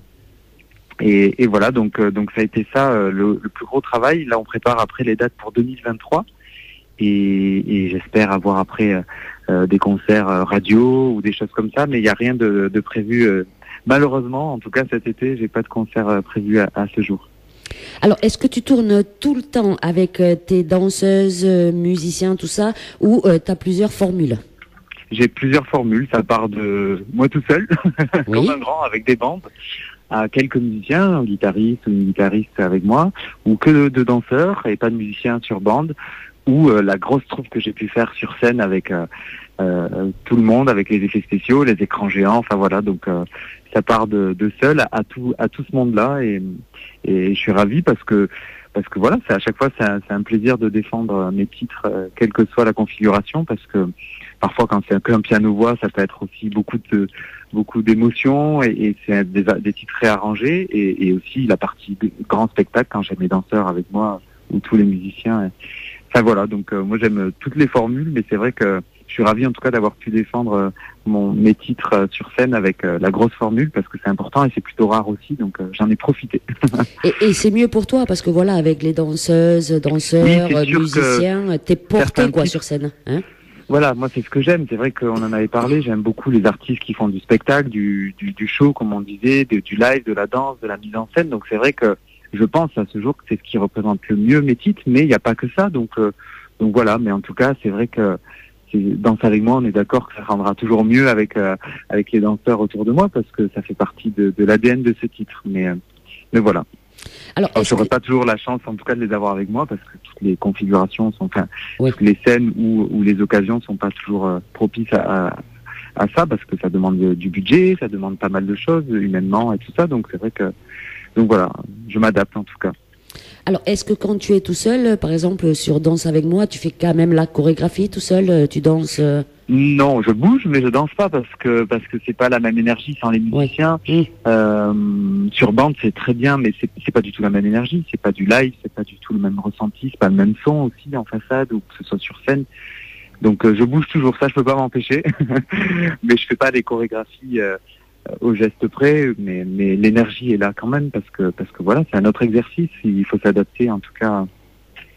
Et, et voilà, donc euh, donc ça a été ça euh, le, le plus gros travail. Là, on prépare après les dates pour deux mille vingt-trois, et, et j'espère avoir après euh, des concerts euh, radio ou des choses comme ça. Mais il n'y a rien de, de prévu. Euh, malheureusement, en tout cas cet été, j'ai pas de concert euh, prévu à, à ce jour. Alors, est-ce que tu tournes tout le temps avec euh, tes danseuses, euh, musiciens, tout ça, ou euh, tu as plusieurs formules? J'ai plusieurs formules. Ça part de moi tout seul, oui. comme un grand, avec des bandes, à quelques musiciens, un guitariste ou une guitariste avec moi, ou que de danseurs et pas de musiciens sur bande, ou euh, la grosse troupe que j'ai pu faire sur scène avec euh, euh, tout le monde, avec les effets spéciaux, les écrans géants, enfin voilà, donc euh, ça part de, de seul à tout à tout ce monde-là, et, et je suis ravi parce que parce que voilà, c'est à chaque fois c'est un, c'est un plaisir de défendre mes titres, euh, quelle que soit la configuration, parce que parfois quand c'est qu'un piano-voix, ça peut être aussi beaucoup de beaucoup d'émotions, et, et c'est des, des titres réarrangés, et, et aussi la partie grand spectacle quand j'ai mes danseurs avec moi ou tous les musiciens. Et, enfin voilà, donc euh, moi j'aime toutes les formules, mais c'est vrai que je suis ravi en tout cas d'avoir pu défendre euh, mon, mes titres euh, sur scène avec euh, la grosse formule, parce que c'est important et c'est plutôt rare aussi, donc euh, j'en ai profité. et, et c'est mieux pour toi, parce que voilà, avec les danseuses, danseurs, oui, musiciens, t'es porté quoi titres, sur scène, hein? Voilà, moi c'est ce que j'aime, c'est vrai qu'on en avait parlé, j'aime beaucoup les artistes qui font du spectacle, du, du, du show comme on disait, de, du live, de la danse, de la mise en scène, donc c'est vrai que je pense à ce jour que c'est ce qui représente le mieux mes titres, mais il n'y a pas que ça, donc euh, donc voilà, mais en tout cas c'est vrai que c'est, Danse avec moi, on est d'accord que ça rendra toujours mieux avec euh, avec les danseurs autour de moi, parce que ça fait partie de, de l'A D N de ce titre, mais euh, mais voilà. Alors, Alors je n'aurai que... pas toujours la chance, en tout cas, de les avoir avec moi, parce que toutes les configurations sont, enfin, oui. toutes les scènes ou, ou les occasions sont pas toujours euh, propices à, à, à ça, parce que ça demande de, du budget, ça demande pas mal de choses, humainement et tout ça. Donc c'est vrai que, donc voilà, je m'adapte en tout cas. Alors, est-ce que quand tu es tout seul, par exemple, sur Danse avec moi, tu fais quand même la chorégraphie tout seul, tu danses euh... Non, je bouge, mais je danse pas, parce que parce que c'est pas la même énergie sans les musiciens. Oui. Euh, sur bande, c'est très bien, mais c'est c'est pas du tout la même énergie. C'est pas du live, c'est pas du tout le même ressenti, c'est pas le même son aussi en façade ou que ce soit sur scène. Donc euh, je bouge toujours, ça je peux pas m'empêcher, mais je fais pas des chorégraphies euh, au geste près, mais mais l'énergie est là quand même, parce que parce que voilà, c'est un autre exercice. Il faut s'adapter en tout cas.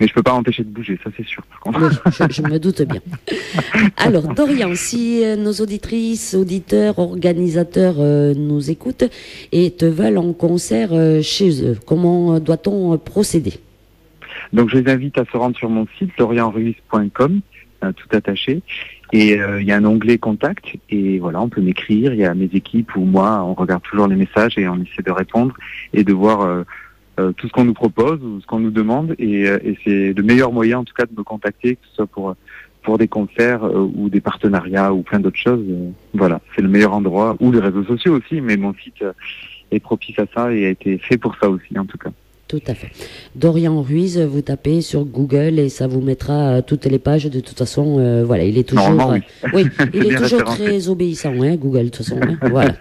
mais je peux pas m'empêcher de bouger, ça c'est sûr. Par contre. Oui, je, je me doute bien. Alors, Dorian, si euh, nos auditrices, auditeurs, organisateurs euh, nous écoutent et te veulent en concert euh, chez eux, comment doit-on euh, procéder? Donc, je les invite à se rendre sur mon site, dorian ruiz point com, euh, tout attaché. Et il euh, y a un onglet contact. Et voilà, on peut m'écrire. Il y a mes équipes ou moi, on regarde toujours les messages et on essaie de répondre et de voir euh, euh, tout ce qu'on nous propose ou ce qu'on nous demande. Et, euh, et c'est le meilleur moyen, en tout cas, de me contacter, que ce soit pour pour des concerts euh, ou des partenariats ou plein d'autres choses. Euh, voilà, c'est le meilleur endroit. Ou les réseaux sociaux aussi, mais mon site euh, est propice à ça et a été fait pour ça aussi, en tout cas. Tout à fait. Dorian Ruiz, vous tapez sur Google et ça vous mettra euh, toutes les pages. De toute façon, euh, voilà, il est toujours, Normalement, oui. euh, oui, il est bien toujours référencé. très obéissant, hein, Google, de toute façon. Hein, voilà.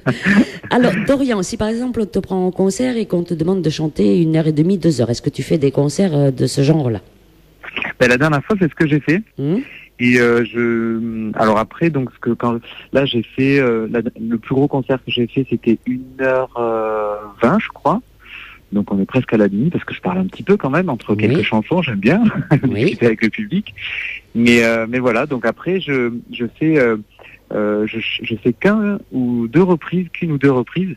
Alors, Dorian, si par exemple on te prend en concert et qu'on te demande de chanter une heure et demie, deux heures, est-ce que tu fais des concerts euh, de ce genre-là? Ben, la dernière fois, c'est ce que j'ai fait. Mmh. Et euh, je, alors après, donc ce que quand là j'ai fait euh, la- le plus gros concert que j'ai fait, c'était une heure vingt, je crois. Donc on est presque à la demi parce que je parle un petit peu quand même entre Oui. quelques chansons, j'aime bien Oui. discuter avec le public. Mais euh, mais voilà, donc après je je fais euh, euh, je, je fais qu'un ou deux reprises, qu'une ou deux reprises.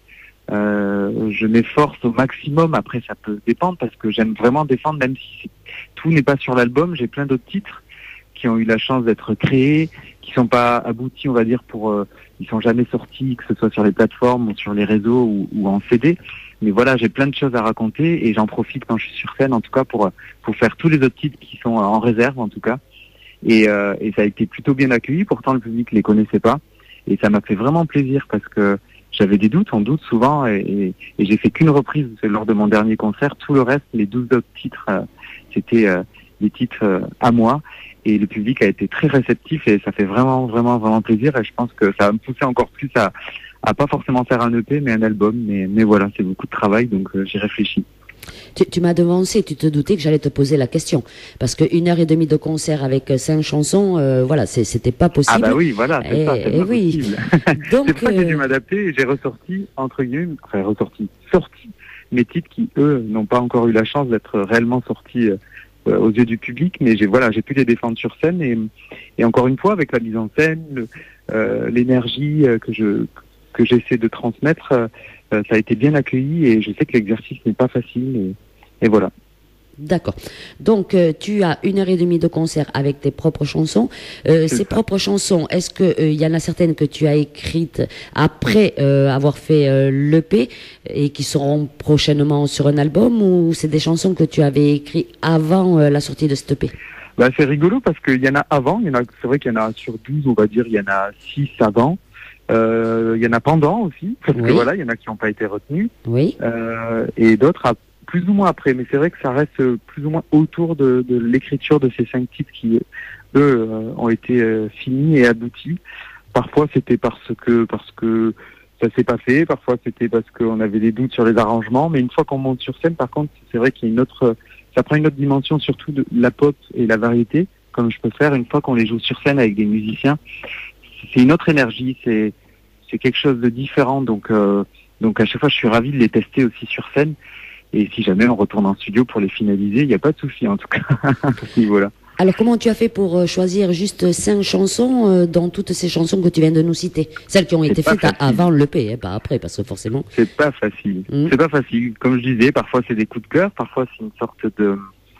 Euh, je m'efforce au maximum. Après ça peut dépendre parce que j'aime vraiment défendre, même si c'est- tout n'est pas sur l'album. J'ai plein d'autres titres qui ont eu la chance d'être créés, qui sont pas aboutis, on va dire, pour euh, ils sont jamais sortis, que ce soit sur les plateformes ou sur les réseaux ou, ou en C D. Mais voilà, j'ai plein de choses à raconter et j'en profite quand je suis sur scène, en tout cas, pour pour faire tous les autres titres qui sont en réserve, en tout cas. Et, euh, et ça a été plutôt bien accueilli. Pourtant, le public les connaissait pas et ça m'a fait vraiment plaisir parce que j'avais des doutes, on doute souvent, et, et, et j'ai fait qu'une reprise lors de mon dernier concert. Tout le reste, les douze autres titres, euh, c'était euh, des titres euh, à moi. Et le public a été très réceptif et ça fait vraiment, vraiment, vraiment plaisir. Et je pense que ça va me pousser encore plus à, à pas forcément faire un E P, mais un album. Mais, mais voilà, c'est beaucoup de travail, donc euh, j'y réfléchis. Tu, tu m'as devancé, tu te doutais que j'allais te poser la question. Parce qu'une heure et demie de concert avec euh, cinq chansons, euh, voilà, c'est- c'était pas possible. Ah bah oui, voilà, c'est Eh- ça, c'est eh pas oui. possible. Donc, C'est pour ça que j'ai dû euh, m'adapter et j'ai ressorti, entre guillemets, enfin ressorti, sorti mes titres qui, eux, n'ont pas encore eu la chance d'être réellement sortis euh, euh, aux yeux du public, mais j'ai voilà, j'ai pu les défendre sur scène et, et encore une fois, avec la mise en scène, le- euh, l'énergie euh, que je que j'essaie de transmettre, euh, euh, ça a été bien accueilli et je sais que l'exercice n'est pas facile et, et voilà. D'accord. Donc, euh, tu as une heure et demie de concert avec tes propres chansons. Euh, ces ça. propres chansons, est-ce que euh, il y en a certaines que tu as écrites après euh, avoir fait euh, l'E P et qui seront prochainement sur un album, ou c'est des chansons que tu avais écrites avant euh, la sortie de cet E P? Bah, c'est rigolo parce qu'il y en a avant, il y en a, c'est vrai qu'il y en a sur douze, on va dire, il y en a six avant. Euh, il y en a pendant aussi, parce Oui. que voilà, il y en a qui n'ont pas été retenus, Oui. euh, et d'autres à- plus ou moins après. Mais c'est vrai que ça reste euh, plus ou moins autour de, de l'écriture de ces cinq titres qui, eux, euh, ont été euh, finis et aboutis. Parfois, c'était parce que parce que ça s'est pas fait. Parfois, c'était parce qu'on avait des doutes sur les arrangements. Mais une fois qu'on monte sur scène, par contre, c'est vrai qu'il y a une autre, ça prend une autre dimension, surtout de la pop et la variété, comme je peux faire une fois qu'on les joue sur scène avec des musiciens. C'est une autre énergie, c'est c'est quelque chose de différent. Donc euh, donc à chaque fois, je suis ravi de les tester aussi sur scène. Et si jamais on retourne en studio pour les finaliser, il n'y a pas de souci en tout cas à ce niveau-là. Alors, comment tu as fait pour euh, choisir juste cinq chansons euh, dans toutes ces chansons que tu viens de nous citer? Celles qui ont C'est été pas faites à- facile. avant l'E P, hein, pas après, parce que forcément... C'est pas facile. Mm. C'est pas facile. Comme je disais, parfois c'est des coups de cœur, parfois c'est une sorte de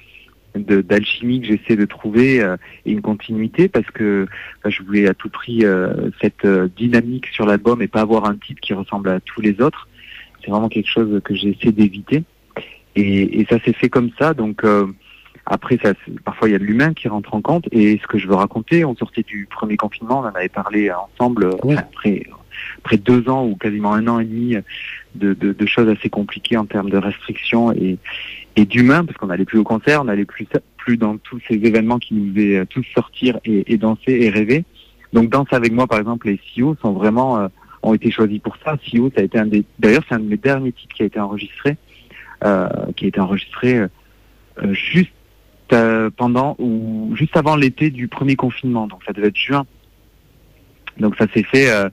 de- d'alchimie que j'essaie de trouver euh, et une continuité parce que bah, je voulais à tout prix euh, cette euh, dynamique sur l'album et pas avoir un titre qui ressemble à tous les autres. C'est vraiment quelque chose que j'essaie d'éviter et, et ça s'est fait comme ça. Donc euh, après, ça, c'est- parfois il y a de l'humain qui rentre en compte et ce que je veux raconter, on sortait du premier confinement, on en avait parlé ensemble euh, Oui. enfin, après après deux ans ou quasiment un an et demi de, de, de choses assez compliquées en termes de restrictions et, et d'humain, parce qu'on n'allait plus au concert, on n'allait plus, plus dans tous ces événements qui nous faisaient tous sortir et, et danser et rêver. Donc Danse avec moi, par exemple, les C E O sont vraiment euh, ont été choisis pour ça. C E O, ça a été un des, d'ailleurs, c'est un de mes derniers titres qui a été enregistré, euh, qui a été enregistré euh, euh, juste euh, pendant ou juste avant l'été du premier confinement. Donc ça devait être juin. Donc ça s'est fait. Euh,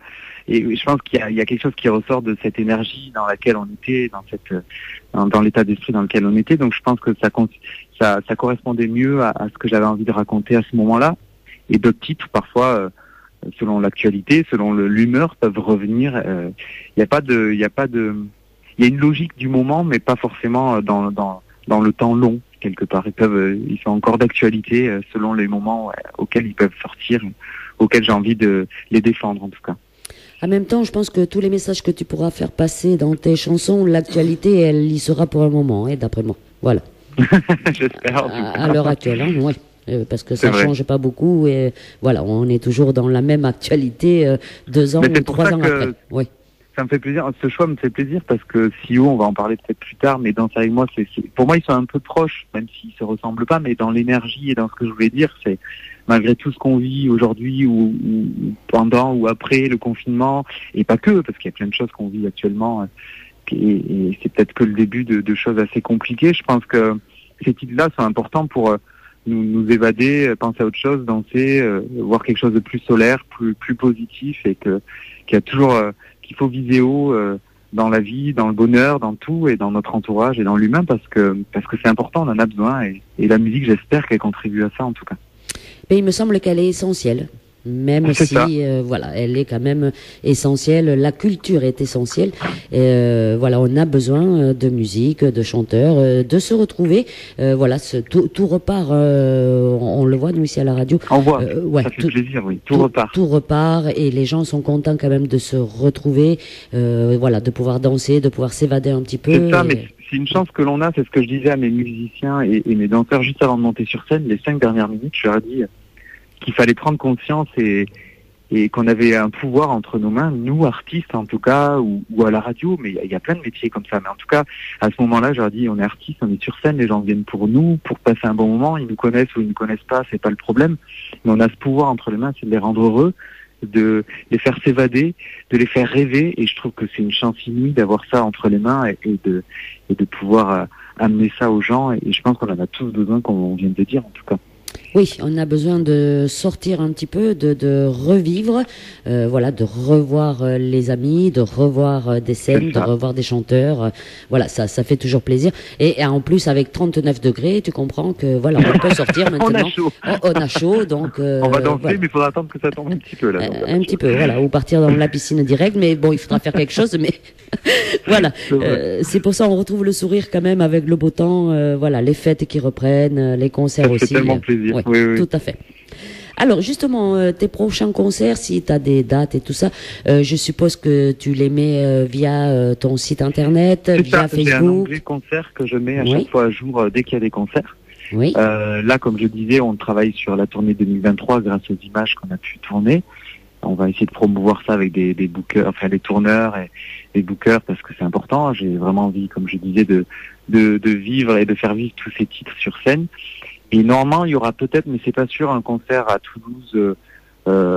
et je pense qu'il y a, il y a quelque chose qui ressort de cette énergie dans laquelle on était, dans cette, dans, dans l'état d'esprit dans lequel on était. Donc je pense que ça, ça, ça correspondait mieux à, à ce que j'avais envie de raconter à ce moment-là. Et d'autres titres, parfois, euh, selon l'actualité, selon le, l'humeur, peuvent revenir. Il n'y a pas de, il y a pas de, il y a une logique du moment, mais pas forcément dans, dans, dans le temps long. Quelque part, ils peuvent, ils sont encore d'actualité euh, selon les moments ouais, auxquels ils peuvent sortir, auxquels j'ai envie de les défendre en tout cas. En même temps, je pense que tous les messages que tu pourras faire passer dans tes chansons, l'actualité, elle y sera pour un moment, hein, d'après moi. Voilà. J'espère. À, à l'heure actuelle, hein, ouais. Euh, parce que ça ne change pas beaucoup et voilà, on est toujours dans la même actualité euh, deux ans ou trois ans après. Oui. Ça me fait plaisir. Ce choix me fait plaisir parce que S I O, on va en parler peut-être plus tard, mais Danse avec moi, c'est, c'est, pour moi, ils sont un peu proches, même s'ils se ressemblent pas, mais dans l'énergie et dans ce que je voulais dire, c'est malgré tout ce qu'on vit aujourd'hui ou, ou pendant ou après le confinement, et pas que, parce qu'il y a plein de choses qu'on vit actuellement, et, et c'est peut-être que le début de, de choses assez compliquées. Je pense que ces titres-là sont importants pour nous, nous évader, penser à autre chose, danser, euh, voir quelque chose de plus solaire, plus, plus positif, et que qu'il y a toujours euh, qu'il faut viser haut euh, dans la vie, dans le bonheur, dans tout et dans notre entourage et dans l'humain parce que parce que c'est important, on en a besoin et, et la musique, j'espère qu'elle contribue à ça en tout cas. Mais il me semble qu'elle est essentielle. Même c'est si euh, voilà, elle est quand même essentielle, la culture est essentielle. Euh, voilà, on a besoin de musique, de chanteurs, euh, de se retrouver. Euh, voilà, ce, tout, tout repart. Euh, on, on le voit nous ici à la radio. On voit. Euh, ouais, ça fait tout, plaisir, oui. Tout, tout repart. Tout repart et les gens sont contents quand même de se retrouver. Euh, voilà, de pouvoir danser, de pouvoir s'évader un petit peu. C'est ça, et... mais c'est une chance que l'on a. C'est ce que je disais à mes musiciens et, et mes danseurs juste avant de monter sur scène. Les cinq dernières minutes, je leur ai dit qu'il fallait prendre conscience et, et qu'on avait un pouvoir entre nos mains, nous artistes en tout cas, ou, ou à la radio, mais il y, y a plein de métiers comme ça. Mais en tout cas, à ce moment-là, je leur dis, on est artistes, on est sur scène, les gens viennent pour nous, pour passer un bon moment, ils nous connaissent ou ils ne nous connaissent pas, c'est pas le problème. Mais on a ce pouvoir entre les mains, c'est de les rendre heureux, de les faire s'évader, de les faire rêver, et je trouve que c'est une chance inouïe d'avoir ça entre les mains et, et de et de pouvoir euh, amener ça aux gens. Et, et je pense qu'on en a tous besoin, comme on vient de dire en tout cas. Oui, on a besoin de sortir un petit peu, de, de revivre, euh, voilà, de revoir euh, les amis, de revoir euh, des scènes, de revoir des chanteurs. Euh, voilà, ça, ça fait toujours plaisir. Et, et en plus, avec trente-neuf degrés, tu comprends que voilà, on peut sortir maintenant. On a chaud. On, on a chaud, donc. Euh, on va danser, voilà. mais il faudra attendre que ça tombe un petit peu là. Un, un petit peu, voilà, ou partir dans la piscine direct. Mais bon, il faudra faire quelque chose. Mais voilà, c'est, euh, c'est pour ça on retrouve le sourire quand même avec le beau temps. Euh, voilà, les fêtes qui reprennent, les concerts ça aussi. Ça fait tellement plaisir. Ouais. Oui, oui. Tout à fait. Alors justement, euh, tes prochains concerts, si tu as des dates et tout ça, euh, je suppose que tu les mets euh, via euh, ton site internet, c'est via ça, Facebook. C'est un onglet concert que je mets à oui. chaque fois à jour euh, dès qu'il y a des concerts. Oui. Euh, là, comme je disais, on travaille sur la tournée deux mille vingt-trois grâce aux images qu'on a pu tourner. On va essayer de promouvoir ça avec des, des bookers, enfin des tourneurs et des bookers parce que c'est important. J'ai vraiment envie, comme je disais, de, de, de vivre et de faire vivre tous ces titres sur scène. Et normalement, il y aura peut-être, mais c'est pas sûr, un concert à Toulouse euh,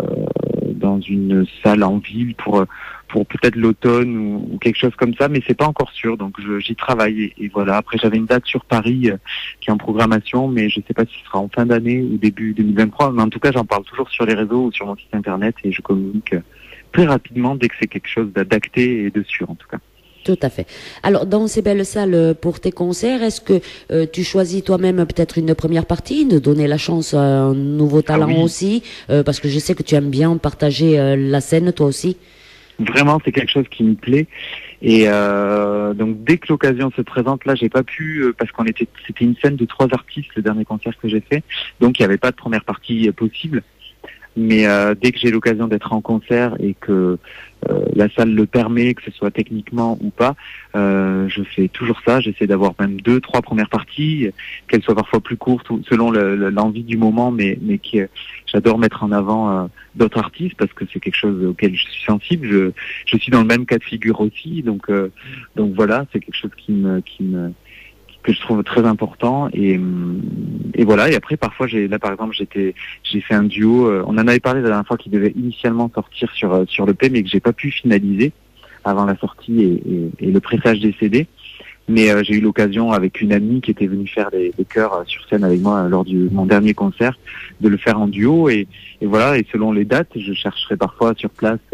dans une salle en ville pour pour peut-être l'automne ou, ou quelque chose comme ça, mais c'est pas encore sûr. Donc je, j'y travaille et, et voilà. Après, j'avais une date sur Paris euh, qui est en programmation, mais je sais pas si ce sera en fin d'année ou début deux mille vingt-trois. Mais en tout cas, j'en parle toujours sur les réseaux ou sur mon site internet et je communique très rapidement dès que c'est quelque chose d'acté et de sûr en tout cas. Tout à fait. Alors, dans ces belles salles pour tes concerts, est-ce que euh, tu choisis toi-même peut-être une première partie, de donner la chance à un nouveau talent ah oui. aussi, euh, parce que je sais que tu aimes bien partager euh, la scène, toi aussi. Vraiment, c'est quelque chose qui me plaît. Et euh, donc, dès que l'occasion se présente, là, j'ai pas pu euh, parce qu'on était, c'était une scène de trois artistes le dernier concert que j'ai fait, donc il n'y avait pas de première partie euh, possible. Mais euh, dès que j'ai l'occasion d'être en concert et que euh, la salle le permet, que ce soit techniquement ou pas, euh, je fais toujours ça. J'essaie d'avoir même deux, trois premières parties, qu'elles soient parfois plus courtes ou selon le, le, l'envie du moment, mais mais qui, j'adore mettre en avant euh, d'autres artistes parce que c'est quelque chose auquel je suis sensible. Je, je suis dans le même cas de figure aussi, donc euh, donc voilà, c'est quelque chose qui me qui me que je trouve très important et, et voilà. Et après, parfois, j'ai là par exemple, j'étais, j'ai fait un duo. Euh, on en avait parlé la dernière fois qui devait initialement sortir sur sur le P, mais que j'ai pas pu finaliser avant la sortie et, et, et le pressage des C D. Mais euh, j'ai eu l'occasion avec une amie qui était venue faire des, des chœurs sur scène avec moi lors de mon dernier concert, de le faire en duo et, et voilà. Et selon les dates, je chercherai parfois sur place euh,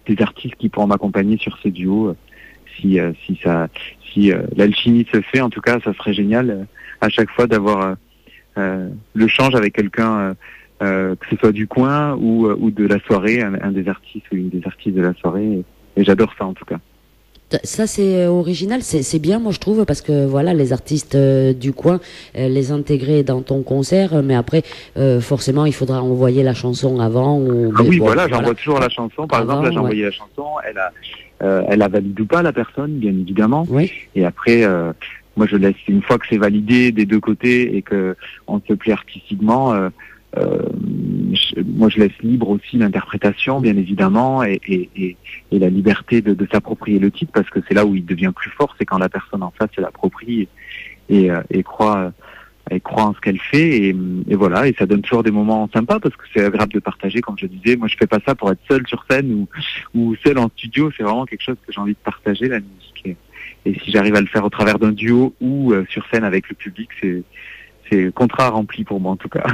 des artistes qui pourront m'accompagner sur ces duos. Euh, si euh, si ça si euh, l'alchimie se fait, en tout cas, ça serait génial euh, à chaque fois d'avoir euh, euh, le change avec quelqu'un, euh, euh, que ce soit du coin ou ou de la soirée, un, un des artistes ou une des artistes de la soirée. Et, et j'adore ça en tout cas. Ça c'est original, c'est bien moi je trouve, parce que voilà, les artistes euh, du coin, euh, les intégrer dans ton concert, mais après euh, forcément il faudra envoyer la chanson avant. Ou, ah oui, bon, voilà, j'envoie voilà. toujours la chanson. Par avant, exemple, là j'ai ouais. envoyé la chanson, elle a, euh, elle a validé ou pas la personne, bien évidemment. Oui. Et après, euh, moi je laisse, une fois que c'est validé des deux côtés et que on se plaît artistiquement, euh, euh, je, moi je laisse libre aussi l'interprétation, bien évidemment, et, et, et, et la liberté de, de s'approprier le titre, parce que c'est là où il devient plus fort, c'est quand la personne en face se l'approprie et, et, et croit et croit en ce qu'elle fait, et, et voilà, et ça donne toujours des moments sympas parce que c'est agréable de partager, comme je disais. Moi je fais pas ça pour être seul sur scène ou, ou seul en studio, c'est vraiment quelque chose que j'ai envie de partager, la musique, et, et si j'arrive à le faire au travers d'un duo ou euh, sur scène avec le public, c'est c'est contrat rempli pour moi en tout cas.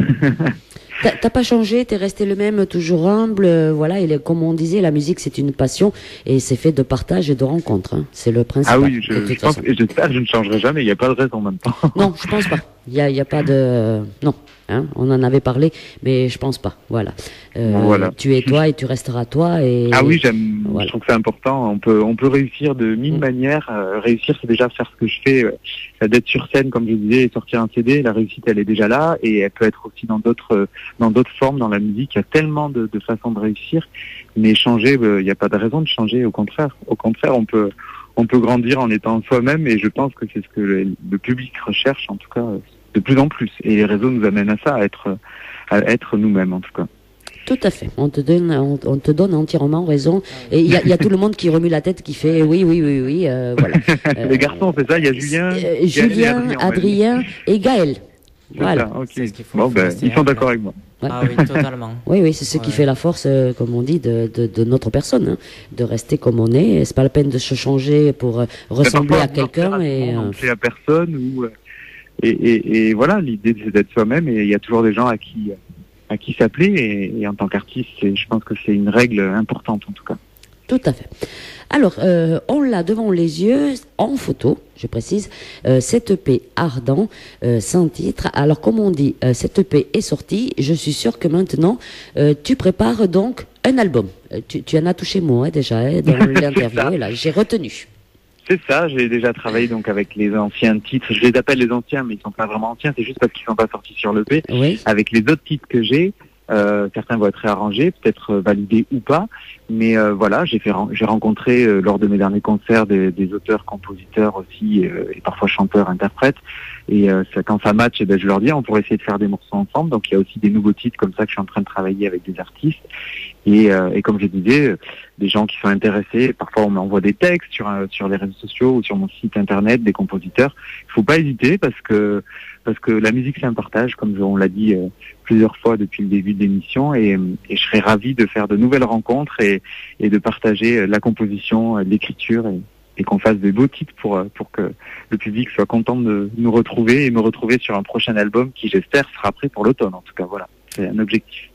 T'as pas changé, t'es resté le même, toujours humble, euh, voilà, et comme on disait, la musique c'est une passion et c'est fait de partage et de rencontre, hein. C'est le principe. Ah oui, je, je pense, et j'espère que je ne changerai jamais, il n'y a pas de raison en même temps. Non, je pense pas, il n'y a, y a pas de... Non, hein, on en avait parlé, mais je pense pas, voilà. Euh, voilà. Tu es toi et tu resteras toi. Et... Ah oui, j'aime, voilà. Je trouve que c'est important, on peut, on peut réussir de mille mmh. manières, euh, réussir c'est déjà faire ce que je fais, euh, d'être sur scène comme je disais, et sortir un C D, la réussite elle est déjà là, et elle peut être aussi dans d'autres euh, dans d'autres formes, dans la musique, il y a tellement de, de façons de réussir, mais changer, il euh, n'y a pas de raison de changer, au contraire, au contraire, on peut, on peut grandir en étant soi-même, et je pense que c'est ce que le, le public recherche, en tout cas, de plus en plus, et les réseaux nous amènent à ça, à être, à être nous-mêmes, en tout cas. Tout à fait, on te donne, on, on te donne entièrement raison, et il y, y a tout le monde qui remue la tête, qui fait oui, oui, oui, oui, euh, voilà. Euh, les garçons, c'est ça, il y a Julien, euh, Julien, Adrien, Adrien et Gaël. Voilà. Ça, okay. Ce bon, ben, ils sont d'accord avec moi. Ouais. Ah oui, totalement. Oui, oui, c'est ce ouais. qui fait la force, euh, comme on dit, de, de, de notre personne, hein, de rester comme on est. C'est pas la peine de se changer pour euh, ressembler à quelqu'un. Et on fait à personne ou euh, et, et, et voilà, l'idée c'est d'être soi-même, et il y a toujours des gens à qui à qui s'appeler, et, et en tant qu'artiste, je pense que c'est une règle importante en tout cas. Tout à fait. Alors, euh, on l'a devant les yeux, en photo, je précise, euh, cette E P ardent, euh, sans titre. Alors, comme on dit, euh, cette E P est sortie. Je suis sûr que maintenant, euh, tu prépares donc un album. Euh, tu, tu en as touché mot hein, déjà hein, dans l'interview. Là, j'ai retenu. C'est ça, j'ai déjà travaillé donc avec les anciens titres. Je les appelle les anciens, mais ils sont pas vraiment anciens. C'est juste parce qu'ils sont pas sortis sur l'E P. Oui. Avec les autres titres que j'ai. Euh, certains vont être réarrangés, peut-être euh, validés ou pas, mais euh, voilà, j'ai fait, j'ai rencontré euh, lors de mes derniers concerts des, des auteurs, compositeurs aussi, euh, et parfois chanteurs, interprètes, et euh, ça, quand ça match, eh ben, je leur dis, on pourrait essayer de faire des morceaux ensemble. Donc il y a aussi des nouveaux titres comme ça que je suis en train de travailler avec des artistes, et, euh, et comme je disais, des gens qui sont intéressés, parfois on m'envoie des textes sur euh, sur les réseaux sociaux ou sur mon site internet, des compositeurs. Il faut pas hésiter parce que parce que la musique c'est un partage, comme on l'a dit euh, plusieurs fois depuis le début de l'émission, et, et je serais ravi de faire de nouvelles rencontres et, et de partager la composition, l'écriture, et, et qu'on fasse des beaux titres pour, pour que le public soit content de nous retrouver et me retrouver sur un prochain album qui, j'espère, sera prêt pour l'automne. En tout cas, voilà, c'est un objectif.